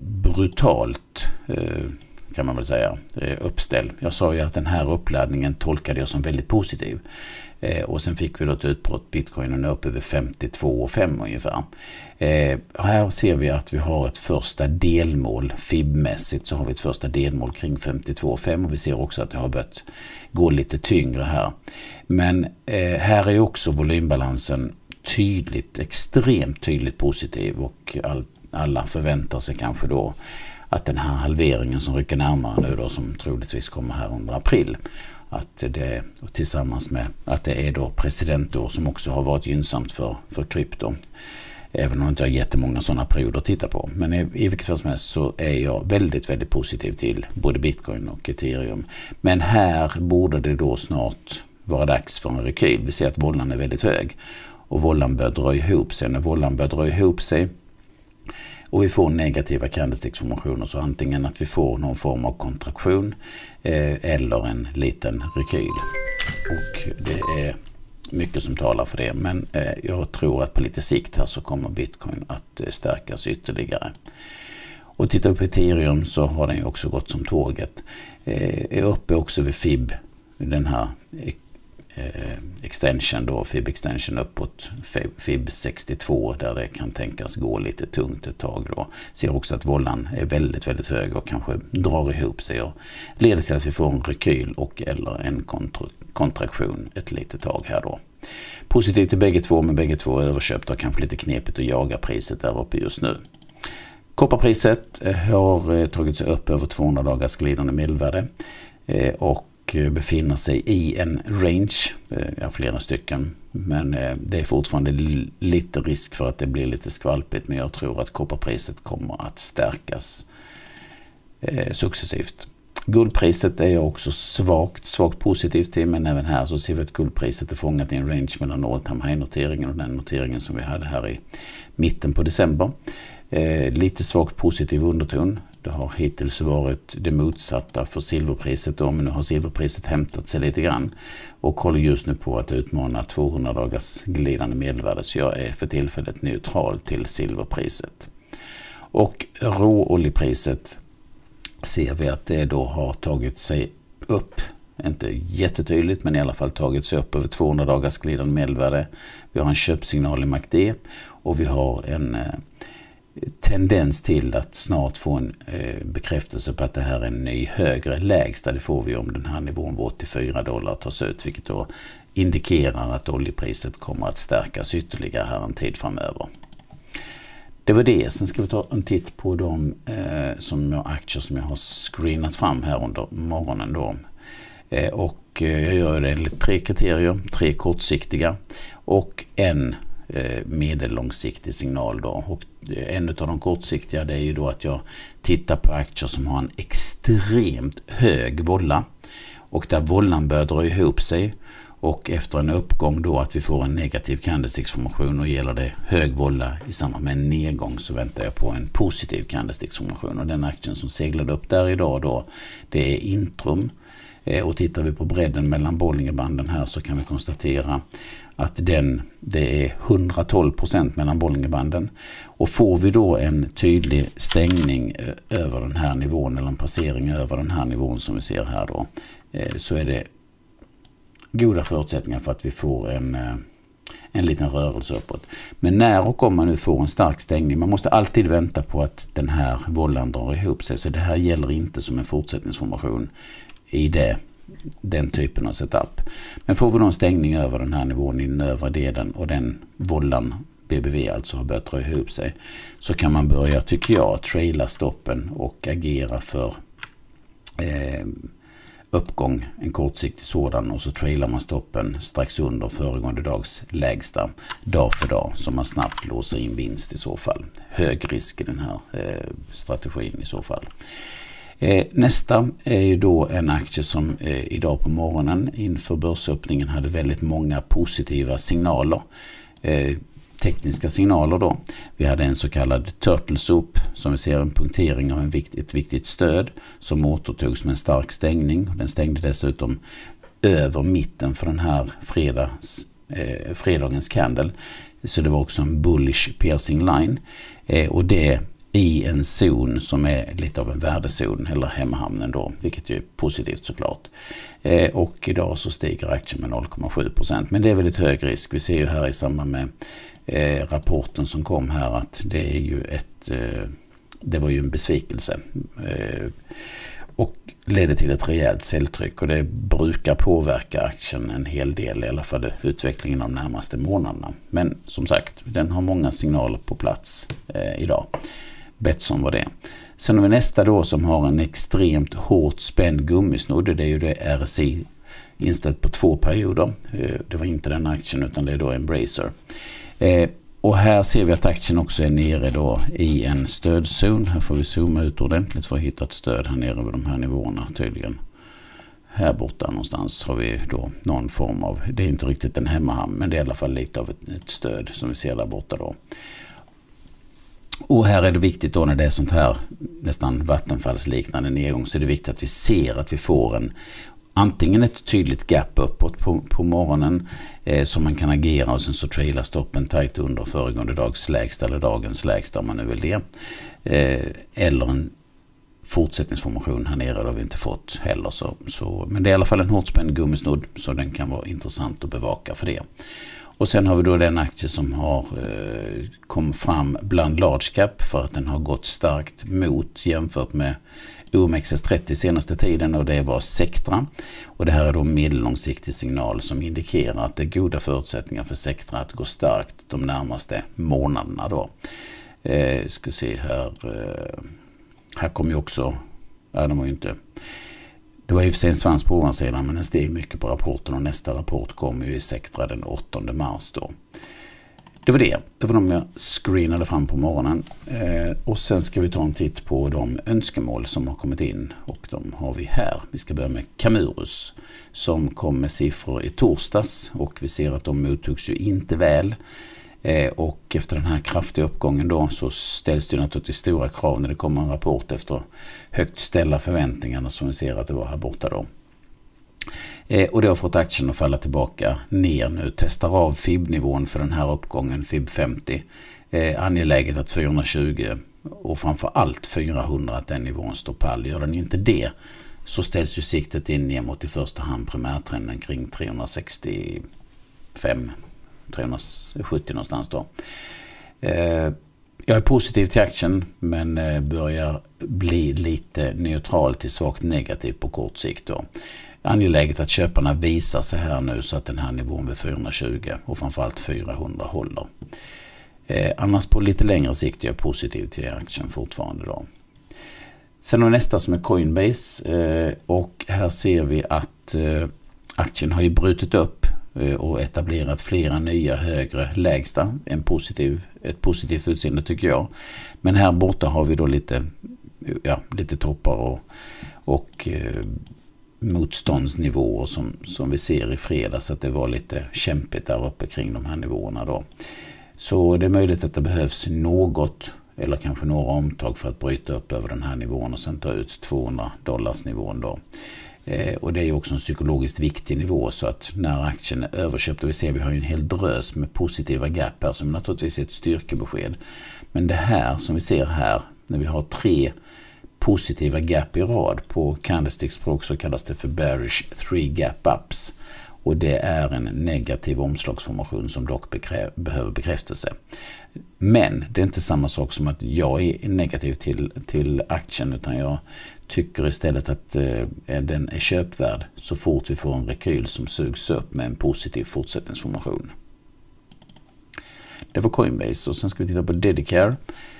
brutalt eh, kan man väl säga eh, uppställ. Jag sa ju att den här uppladdningen tolkade jag som väldigt positiv. Eh, och sen fick vi då ett utbrott Bitcoin och nu upp över femtiotvå komma fem ungefär. Eh, här ser vi att vi har ett första delmål F I B-mässigt så har vi ett första delmål kring femtiotvå komma fem och vi ser också att det har börjat gå lite tyngre här. Men eh, här är också volymbalansen tydligt, extremt tydligt positiv och all, alla förväntar sig kanske då att den här halveringen som rycker närmare nu då som troligtvis kommer här under april att det tillsammans med att det är då presidentår som också har varit gynnsamt för, för krypto. Även om jag inte har jättemånga sådana perioder att titta på. Men i, i vilket fall som helst så är jag väldigt, väldigt positiv till både Bitcoin och Ethereum. Men här borde det då snart vara dags för en rekyl. Vi ser att vållan är väldigt hög. Och vållan börjar dra ihop sig. När vållan börjar dra ihop sig och vi får negativa candlesticksformationer så antingen att vi får någon form av kontraktion eh, eller en liten rekyl. Och det är mycket som talar för det. Men eh, jag tror att på lite sikt här så kommer Bitcoin att eh, stärkas ytterligare. Och tittar vi på Ethereum så har den ju också gått som tåget. Eh, är uppe också vid F I B. Den här eh, extension då, F I B extension uppåt F I B sextiotvå där det kan tänkas gå lite tungt ett tag då. Ser också att vållan är väldigt väldigt hög och kanske drar ihop sig och leder till att vi får en rekyl och eller en kontra, kontraktion ett litet tag här då. Positivt till bägge två, men bägge två är överköpta och kanske lite knepigt att jaga priset där uppe just nu. Kopparpriset har tagit sig upp över tvåhundra dagars glidande medelvärde och befinner sig i en range, ja, flera stycken, men det är fortfarande lite risk för att det blir lite skvalpigt, men jag tror att kopparpriset kommer att stärkas eh, successivt. Guldpriset är jag också svagt, svagt positivt till, men även här så ser vi att guldpriset är fångat i en range mellan all-time high-noteringen och den noteringen som vi hade här i mitten på december. Eh, lite svagt positiv underton. Det har hittills varit det motsatta för silverpriset då, men nu har silverpriset hämtat sig lite grann och håller just nu på att utmana tvåhundra dagars glidande medelvärde, så jag är för tillfället neutral till silverpriset. Och råoljepriset ser vi att det då har tagit sig upp, inte jättetydligt men i alla fall tagit sig upp över tvåhundra dagars glidande medelvärde. Vi har en köpsignal i M A C D och vi har en eh, tendens till att snart få en eh, bekräftelse på att det här är en ny högre lägsta. Det får vi om den här nivån på åttiofyra dollar tas ut, vilket då indikerar att oljepriset kommer att stärkas ytterligare här en tid framöver. Det var det. Sen ska vi ta en titt på de eh, som jag, aktier som jag har screenat fram här under morgonen då. Eh, och eh, jag gör det enligt tre kriterier, tre kortsiktiga och en eh, medellångsiktig signal då. Och en av de kortsiktiga det är ju då att jag tittar på aktier som har en extremt hög volla och där vollan börjar dra ihop sig. Och efter en uppgång då att vi får en negativ candlesticksformation och gäller det hög volla i samband med en nedgång så väntar jag på en positiv candlesticksformation. Och den aktien som seglade upp där idag då, det är Intrum. Och tittar vi på bredden mellan Bollingerbanden här så kan vi konstatera att den, det är hundratolv procent mellan Bollingerbanden. Och får vi då en tydlig stängning över den här nivån eller en passering över den här nivån som vi ser här då, så är det goda förutsättningar för att vi får en, en liten rörelse uppåt. Men när och om man nu får en stark stängning, man måste alltid vänta på att den här vollan drar ihop sig. Så det här gäller inte som en fortsättningsformation i det den typen av setup. Men får vi då en stängning över den här nivån i den övre delen och den vållan B B V alltså har börjat dra ihop sig, så kan man börja, tycker jag, traila stoppen och agera för eh, uppgång, en kortsiktig sådan, och så trailar man stoppen strax under föregående dags lägsta dag för dag, så man snabbt låser in vinst i så fall. Hög risk i den här eh, strategin i så fall. Eh, nästa är ju då en aktie som eh, idag på morgonen inför börsöppningen hade väldigt många positiva signaler. Eh, tekniska signaler då. Vi hade en så kallad turtle soup, som vi ser en punktering av en vikt, ett viktigt stöd som återtogs med en stark stängning. Den stängde dessutom över mitten för den här fredags, eh, fredagens candle. Så det var också en bullish piercing line. Eh, och det i en zon som är lite av en värdezon, eller hemmahamnen då, vilket ju är positivt såklart. Eh, och idag så stiger aktien med noll komma sju procent, men det är väldigt hög risk. Vi ser ju här i samband med eh, rapporten som kom här att det är ju ett, eh, det var ju en besvikelse eh, och ledde till ett rejält säljtryck, och det brukar påverka aktien en hel del, i alla fall utvecklingen de närmaste månaderna. Men som sagt, den har många signaler på plats eh, idag. Betsson var det. Sen har vi nästa då som har en extremt hårt spänd gummisnodd. Det är ju det R S I inställt på två perioder. Det var inte den aktien utan det är då Embracer. Och här ser vi att aktien också är nere då i en stödzon. Här får vi zooma ut ordentligt för att hitta ett stöd här nere vid de här nivåerna tydligen. Här borta någonstans har vi då någon form av, det är inte riktigt en hemmahamn, men det är i alla fall lite av ett, ett stöd som vi ser där borta då. Och här är det viktigt då när det är sånt här nästan vattenfallsliknande nedgång, så är det viktigt att vi ser att vi får en antingen ett tydligt gap uppåt på, på morgonen eh, som man kan agera, och sen så trailar stoppen tajt under föregående dags lägsta eller dagens lägsta om man nu vill det. Eh, eller en fortsättningsformation här nere, det har vi inte fått heller. Så, så, men det är i alla fall en hårt spänd gummisnodd, så den kan vara intressant att bevaka för det. Och sen har vi då den aktie som har eh, kommit fram bland large cap för att den har gått starkt mot jämfört med O M X S trettio senaste tiden, och det var Sectra. Och det här är då en medellångsiktig signal som indikerar att det är goda förutsättningar för Sectra att gå starkt de närmaste månaderna då. Eh, ska se här. Eh, här kommer ju också, ja, de var ju inte... Det var ju för sig en svans på ovansidan, men den steg mycket på rapporten, och nästa rapport kommer ju i Sectra den åttonde mars då. Det var det. Det var de jag screenade fram på morgonen. Eh, och sen ska vi ta en titt på de önskemål som har kommit in, och de har vi här. Vi ska börja med Camurus som kom med siffror i torsdags, och vi ser att de mottogs ju inte väl. Eh, och efter den här kraftiga uppgången då så ställs det naturligtvis stora krav när det kommer en rapport efter högt ställa förväntningarna som vi ser att det var här borta då. Eh, och det har fått aktien att falla tillbaka ner nu. Testar av F I B-nivån för den här uppgången, F I B femtio. Eh, angeläget att fyrahundratjugo och framför allt fyrahundra, att den nivån står pall. Gör den inte det så ställs ju siktet in ner mot i första hand primärtrenden kring trehundrasextiofem trehundrasjuttio någonstans då. Eh, jag är positiv till aktien, men eh, börjar bli lite neutral till svagt negativ på kort sikt då. Angeläget att köparna visar sig här nu så att den här nivån vid fyrahundratjugo och framförallt fyrahundra håller. Eh, annars på lite längre sikt är jag positiv till aktien fortfarande då. Sen har nästa som är Coinbase, eh, och här ser vi att eh, aktien har ju brutit upp och etablerat flera nya högre lägsta. En positiv, ett positivt utseende tycker jag. Men här borta har vi då lite, ja, lite toppar och, och eh, motståndsnivåer som, som vi ser i fredags, att det var lite kämpigt där uppe kring de här nivåerna då. Så det är möjligt att det behövs något eller kanske några omtag för att bryta upp över den här nivån och sen ta ut tvåhundra dollars nivån då. Eh, och det är ju också en psykologiskt viktig nivå, så att när aktien är överköpt, och vi ser vi har ju en hel drös med positiva gap här som naturligtvis är ett styrkebesked. Men det här som vi ser här, när vi har tre positiva gap i rad på candlestick-språk, så kallas det för bearish three gap ups. och det är en negativ omslagsformation som dock bekrä- behöver bekräftelse. Men det är inte samma sak som att jag är negativ till, till aktien, utan jag tycker istället att eh, den är köpvärd så fort vi får en rekyl som sugs upp med en positiv fortsättningsformation. Det var Coinbase, och sen ska vi titta på Dedicare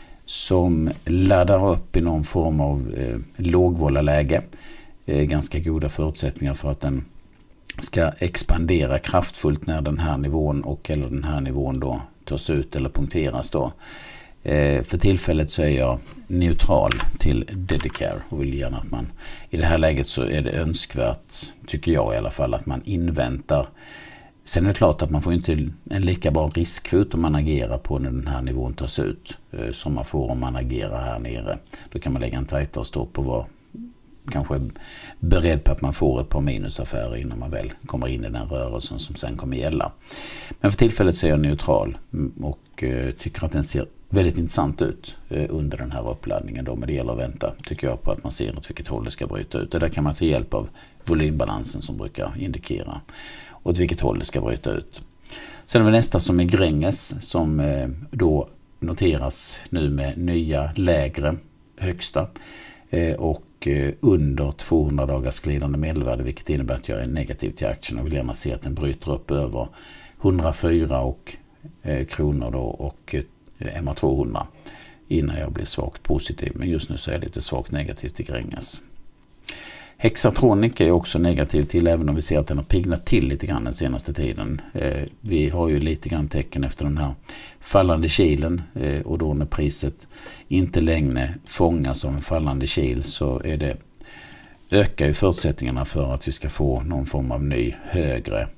som laddar upp i någon form av eh, lågvålaläge. Eh, ganska goda förutsättningar för att den ska expandera kraftfullt när den här nivån och eller den här nivån då tas ut eller punkteras då. Eh, för tillfället så är jag neutral till Dedicare och vill gärna att man i det här läget så är det önskvärt, tycker jag i alla fall, att man inväntar. Sen är det klart att man får inte en lika bra riskfot om man agerar på när den här nivån tas ut eh, som man får om man agerar här nere. Då kan man lägga en tajtare stopp och vara kanske beredd på att man får ett par minusaffärer innan man väl kommer in i den rörelsen som sen kommer gälla. Men för tillfället så är jag neutral och eh, tycker att den ser väldigt intressant ut eh, under den här uppladdningen då, men det gäller att vänta, tycker jag, på att man ser åt vilket håll det ska bryta ut. Och där kan man ta hjälp av volymbalansen som brukar indikera åt vilket håll det ska bryta ut. Sen är det nästa som är Gränges som eh, då noteras nu med nya lägre högsta eh, och eh, under tvåhundra dagars glidande medelvärde, vilket innebär att jag är negativ till aktien och vill gärna se att den bryter upp över hundrafyra och, eh, kronor då, och eh, M A tvåhundra innan jag blir svagt positiv. Men just nu så är jag lite svagt negativ till Gränges. Hexatronic är också negativ till, även om vi ser att den har pignat till lite grann den senaste tiden. Eh, vi har ju lite grann tecken efter den här fallande kilen eh, och då när priset inte längre fångas av en fallande kil så är det, ökar ju förutsättningarna för att vi ska få någon form av ny högre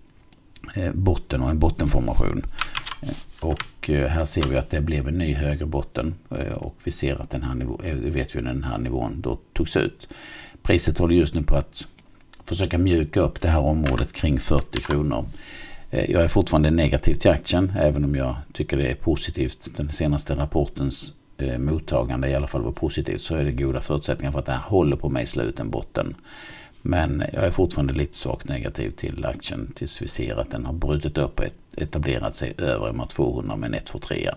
eh, botten och en bottenformation. Eh, och eh, här ser vi att det blev en ny högre botten eh, och vi ser att den här nivån, eh, vet vi när den här nivån då togs ut. Priset håller just nu på att försöka mjuka upp det här området kring fyrtio kronor. Jag är fortfarande negativ till aktien, även om jag tycker det är positivt. Den senaste rapportens mottagande i alla fall var positivt, så är det goda förutsättningar för att det här håller på med i sluten botten. Men jag är fortfarande lite svagt negativ till aktien tills vi ser att den har brutit upp och etablerat sig över M A tvåhundra med en ett två tre.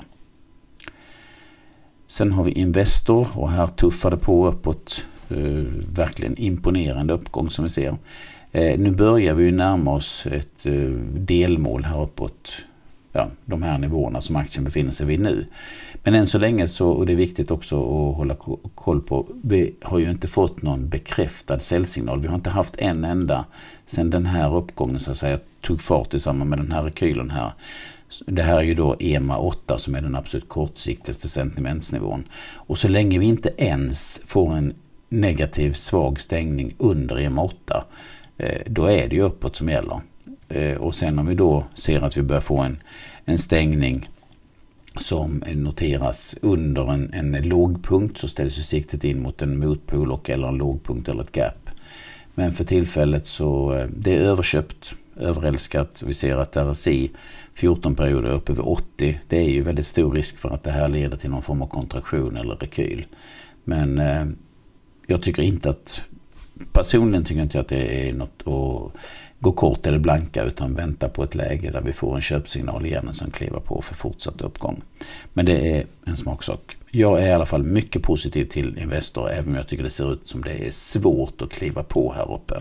Sen har vi Investor och här tuffar det på uppåt. Uh, verkligen imponerande uppgång som vi ser. Uh, nu börjar vi ju närma oss ett uh, delmål här uppåt, ja, de här nivåerna som aktien befinner sig vid nu. Men än så länge så, och det är viktigt också att hålla koll på, vi har ju inte fått någon bekräftad säljsignal. Vi har inte haft en enda sedan den här uppgången så att säga tog fart i samband med den här rekylen här. Det här är ju då E M A åtta som är den absolut kortsiktigaste sentimentsnivån. Och så länge vi inte ens får en negativ svag stängning under E M A åtta, då är det ju uppåt som gäller. Och sen om vi då ser att vi börjar få en, en stängning som noteras under en, en lågpunkt, så ställs ju siktet in mot en motpol och eller en lågpunkt eller ett gap. Men för tillfället så det är överköpt, överälskat. Vi ser att R S I fjorton perioder är uppe vid åttio. Det är ju väldigt stor risk för att det här leder till någon form av kontraktion eller rekyl. Men eh, jag tycker inte att, personligen tycker inte att det är något att gå kort eller blanka, utan vänta på ett läge där vi får en köpsignal igen och sen kliva på för fortsatt uppgång. Men det är en smaksak. Jag är i alla fall mycket positiv till Investor, även om jag tycker det ser ut som det är svårt att kliva på här uppe.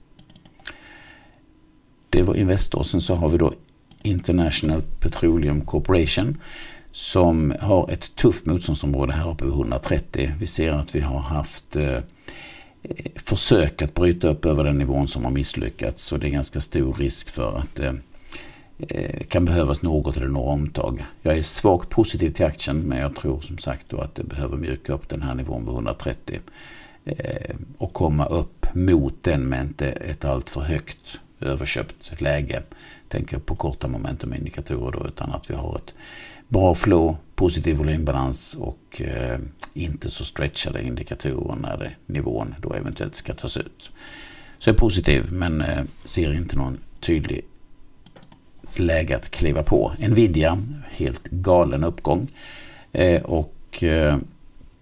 Det var Investor. Sen så har vi då International Petroleum Corporation som har ett tufft motståndsområde här uppe vid hundratrettio. Vi ser att vi har haft eh, försök att bryta upp över den nivån som har misslyckats, så det är ganska stor risk för att det eh, kan behövas något eller några omtag. Jag är svagt positiv till aktien, men jag tror som sagt då att det behöver mjuka upp den här nivån vid hundratrettio eh, och komma upp mot den med inte ett allt för högt överköpt läge. Tänker på korta momentumindikatorer då, utan att vi har ett bra flow, positiv volymbalans och eh, inte så stretchade indikatorer när det, nivån då eventuellt ska tas ut. Så jag är positiv, men eh, ser inte någon tydlig läge att kliva på. Nvidia, helt galen uppgång eh, och eh,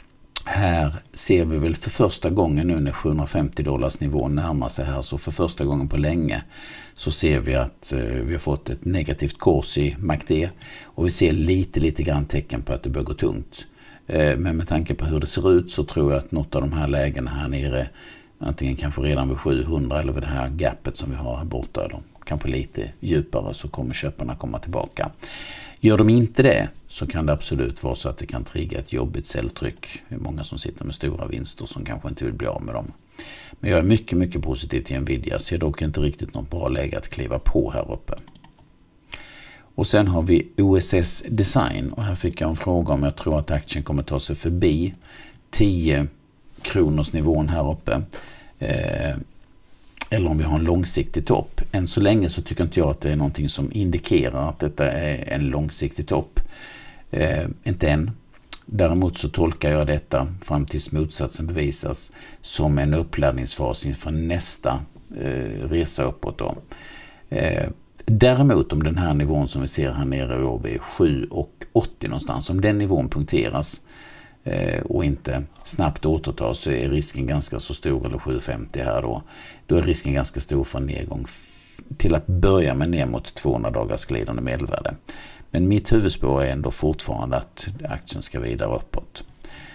här ser vi väl för första gången nu när sjuhundrafemtio dollars nivån närmar sig här, så för första gången på länge så ser vi att eh, vi har fått ett negativt kurs i M A C D och vi ser lite lite grann tecken på att det bör gå tungt. Eh, men med tanke på hur det ser ut så tror jag att något av de här lägena här nere, antingen kanske redan vid sjuhundra eller vid det här gapet som vi har här borta, eller kanske lite djupare, så kommer köparna komma tillbaka. Gör de inte det så kan det absolut vara så att det kan trigga ett jobbigt säljtryck. Det är många som sitter med stora vinster som kanske inte vill bli av med dem. Men jag är mycket, mycket positiv till Nvidia. Ser dock inte riktigt något bra läge att kliva på här uppe. Och sen har vi O S S Design. Och här fick jag en fråga om jag tror att aktien kommer ta sig förbi tio kronors nivån här uppe. Eh, eller om vi har en långsiktig topp. Än så länge så tycker inte jag att det är någonting som indikerar att detta är en långsiktig topp. Eh, inte än. Däremot så tolkar jag detta fram tills motsatsen bevisas som en uppladdningsfas inför nästa eh, resa uppåt då. Eh, däremot om den här nivån som vi ser här nere då vid sju åttio någonstans, om den nivån punkteras eh, och inte snabbt återtas, så är risken ganska så stor, eller sju femtio här då, då är risken ganska stor för en nedgång till att börja med ner mot tvåhundra dagars glidande medelvärde. Men mitt huvudspår är ändå fortfarande att aktien ska vidare uppåt.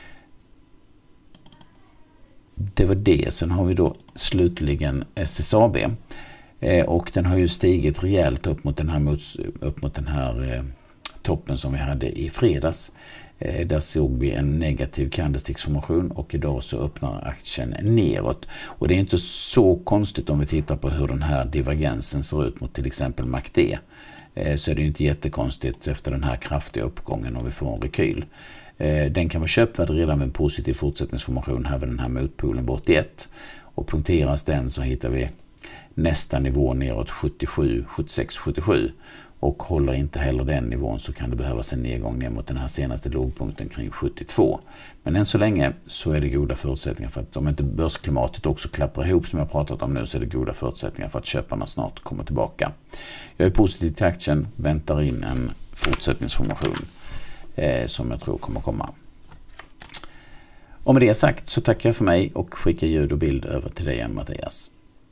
Det var det. Sen har vi då slutligen S S A B. Eh, och den har ju stigit rejält upp mot den här, mot, upp mot den här eh, toppen som vi hade i fredags. Eh, där såg vi en negativ candlestick-formation och idag så öppnar aktien neråt. Och det är inte så konstigt om vi tittar på hur den här divergensen ser ut mot till exempel M A C D. Så är det inte jättekonstigt efter den här kraftiga uppgången om vi får en rekyl. Den kan vara köpvärd redan med en positiv fortsättningsformation här vid den här motpolen på åttioett. Och punkteras den så hittar vi nästa nivå neråt sjuttiosju, sjuttiosex, sjuttiosju. Och håller inte heller den nivån så kan det behövas en nedgång ner mot den här senaste lågpunkten kring sjuttiotvå. Men än så länge så är det goda förutsättningar för att om inte börsklimatet också klappar ihop som jag pratat om nu, så är det goda förutsättningar för att köparna snart kommer tillbaka. Jag är positiv till aktien, väntar in en fortsättningsformation eh, som jag tror kommer komma. Och med det sagt så tackar jag för mig och skickar ljud och bild över till dig igen, Mattias.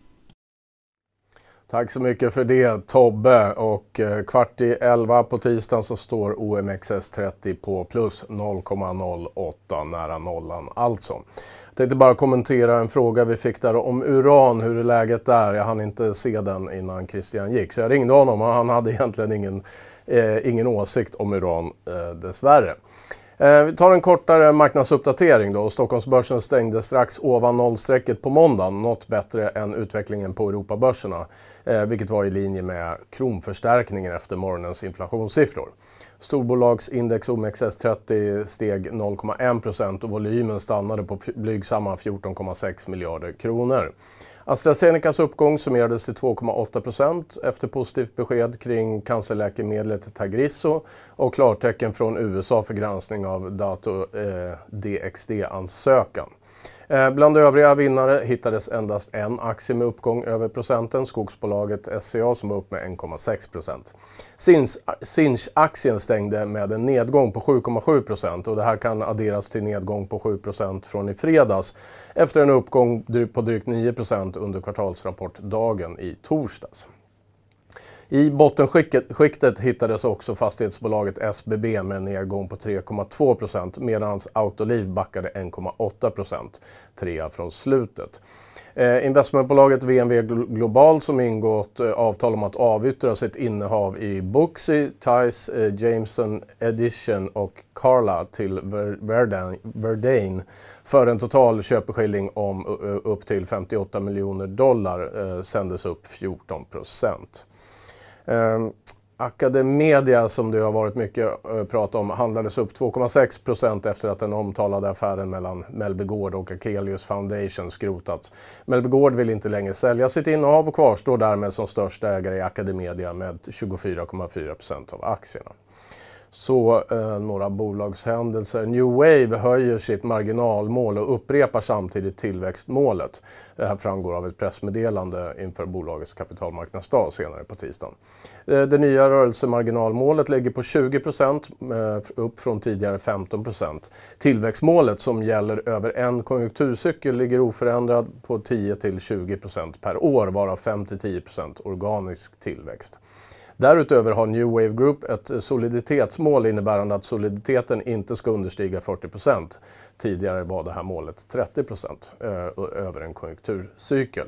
Tack så mycket för det, Tobbe. Och eh, kvart i elva på tisdagen så står O M X S trettio på plus noll komma noll åtta, nära nollan alltså. Jag tänkte bara kommentera en fråga vi fick där om uran, hur är läget där? Jag hann inte se den innan Christian gick, så jag ringde honom och han hade egentligen ingen, eh, ingen åsikt om uran eh, dessvärre. Eh, vi tar en kortare marknadsuppdatering då. Stockholmsbörsen stängde strax ovan nollstrecket på måndagen, något bättre än utvecklingen på Europabörserna, eh, vilket var i linje med kronförstärkningen efter morgonens inflationssiffror. Storbolagsindex O M X S trettio steg noll komma en procent och volymen stannade på blygsamma fjorton komma sex miljarder kronor. AstraZenecas uppgång summerades till två komma åtta procent efter positivt besked kring cancerläkemedlet Tagrisso och klartecken från U S A för granskning av Dato eh, D X D-ansökan. Eh, bland övriga vinnare hittades endast en aktie med uppgång över procenten, skogsbolaget S C A som var upp med en komma sex procent. Sinch-aktien stängde med en nedgång på sju komma sju procent och det här kan adderas till nedgång på sju procent från i fredags efter en uppgång på drygt nio procent under kvartalsrapportdagen i torsdags. I bottenskiktet hittades också fastighetsbolaget S B B med en nedgång på tre komma två procent medan Autoliv backade en komma åtta procent, trea från slutet. Eh, investmentbolaget V N V Global som ingått eh, avtal om att avyttra sitt innehav i Booksy, Tice, eh, Jameson Edition och Carla till Verdane, Verdane för en total köpeskilling om uh, upp till femtioåtta miljoner dollar uh, sändes upp fjorton procent. Uh, Academedia som det har varit mycket uh, prat om handlades upp två komma sex procent efter att den omtalade affären mellan Mellby Gård och Akelius Foundation skrotats. Mellby Gård vill inte längre sälja sitt innehav och kvarstår därmed som största ägare i Academedia med tjugofyra komma fyra procent av aktierna. Så eh, några bolagshändelser. New Wave höjer sitt marginalmål och upprepar samtidigt tillväxtmålet. Det här framgår av ett pressmeddelande inför bolagets kapitalmarknadsdag senare på tisdagen. Eh, det nya rörelsemarginalmålet ligger på tjugo procent, eh, upp från tidigare femton procent. Tillväxtmålet som gäller över en konjunkturcykel ligger oförändrad på tio till tjugo procent per år, varav fem till tio procent organisk tillväxt. Därutöver har New Wave Group ett soliditetsmål innebärande att soliditeten inte ska understiga fyrtio procent. Tidigare var det här målet trettio procent över en konjunkturcykel.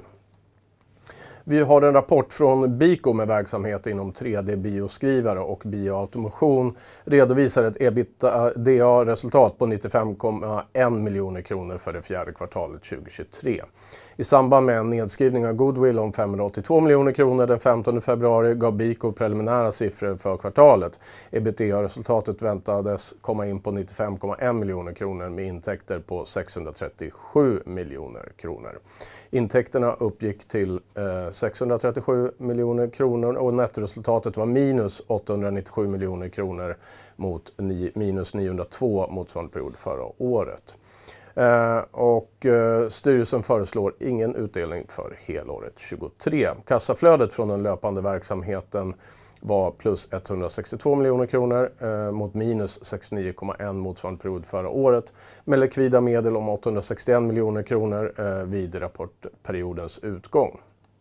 Vi har en rapport från BICO med verksamhet inom tre D-bioskrivare och bioautomation redovisar ett EBITDA-resultat på nittiofem komma en miljoner kronor för det fjärde kvartalet tjugohundratjugotre. I samband med en nedskrivning av goodwill om femhundraåttiotvå miljoner kronor den femtonde februari gav BICO preliminära siffror för kvartalet. EBITDA-resultatet väntades komma in på nittiofem komma en miljoner kronor med intäkter på sexhundratrettiosju miljoner kronor. Intäkterna uppgick till eh, sexhundratrettiosju miljoner kronor och nettoresultatet var minus åttahundranittiosju miljoner kronor mot ni, minus niohundratvå motsvarande period förra året. Eh, och eh, styrelsen föreslår ingen utdelning för helåret tjugotre. Kassaflödet från den löpande verksamheten var plus etthundrasextiotvå miljoner kronor eh, mot minus sextionio komma en motsvarande period förra året med likvida medel om åttahundrasextioen miljoner kronor eh, vid rapportperiodens utgång.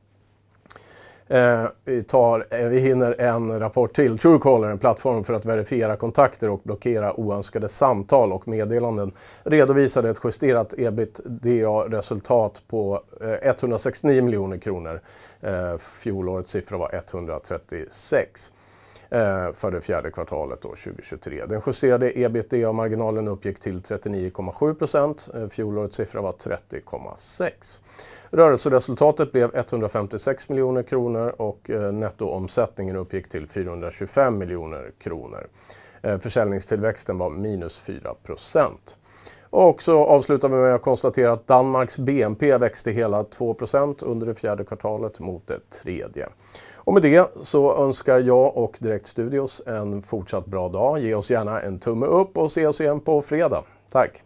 Eh, vi, tar, eh, vi hinner en rapport till. Truecaller, en plattform för att verifiera kontakter och blockera oönskade samtal och meddelanden, redovisade ett justerat EBITDA-resultat på eh, etthundrasextionio miljoner kronor. Eh, fjolårets siffra var etthundratrettiosex eh, för det fjärde kvartalet då, tjugohundratjugotre. Den justerade EBITDA-marginalen uppgick till trettionio komma sju procent. Eh, fjolårets siffra var trettio komma sex. Rörelseresultatet blev etthundrafemtiosex miljoner kronor och eh, nettoomsättningen uppgick till fyrahundratjugofem miljoner kronor. Eh, försäljningstillväxten var minus fyra procent. Och så avslutar vi med att konstatera att Danmarks B N P växte hela två procent under det fjärde kvartalet mot det tredje. Och med det så önskar jag och Direkt Studios en fortsatt bra dag. Ge oss gärna en tumme upp och se oss igen på fredag. Tack!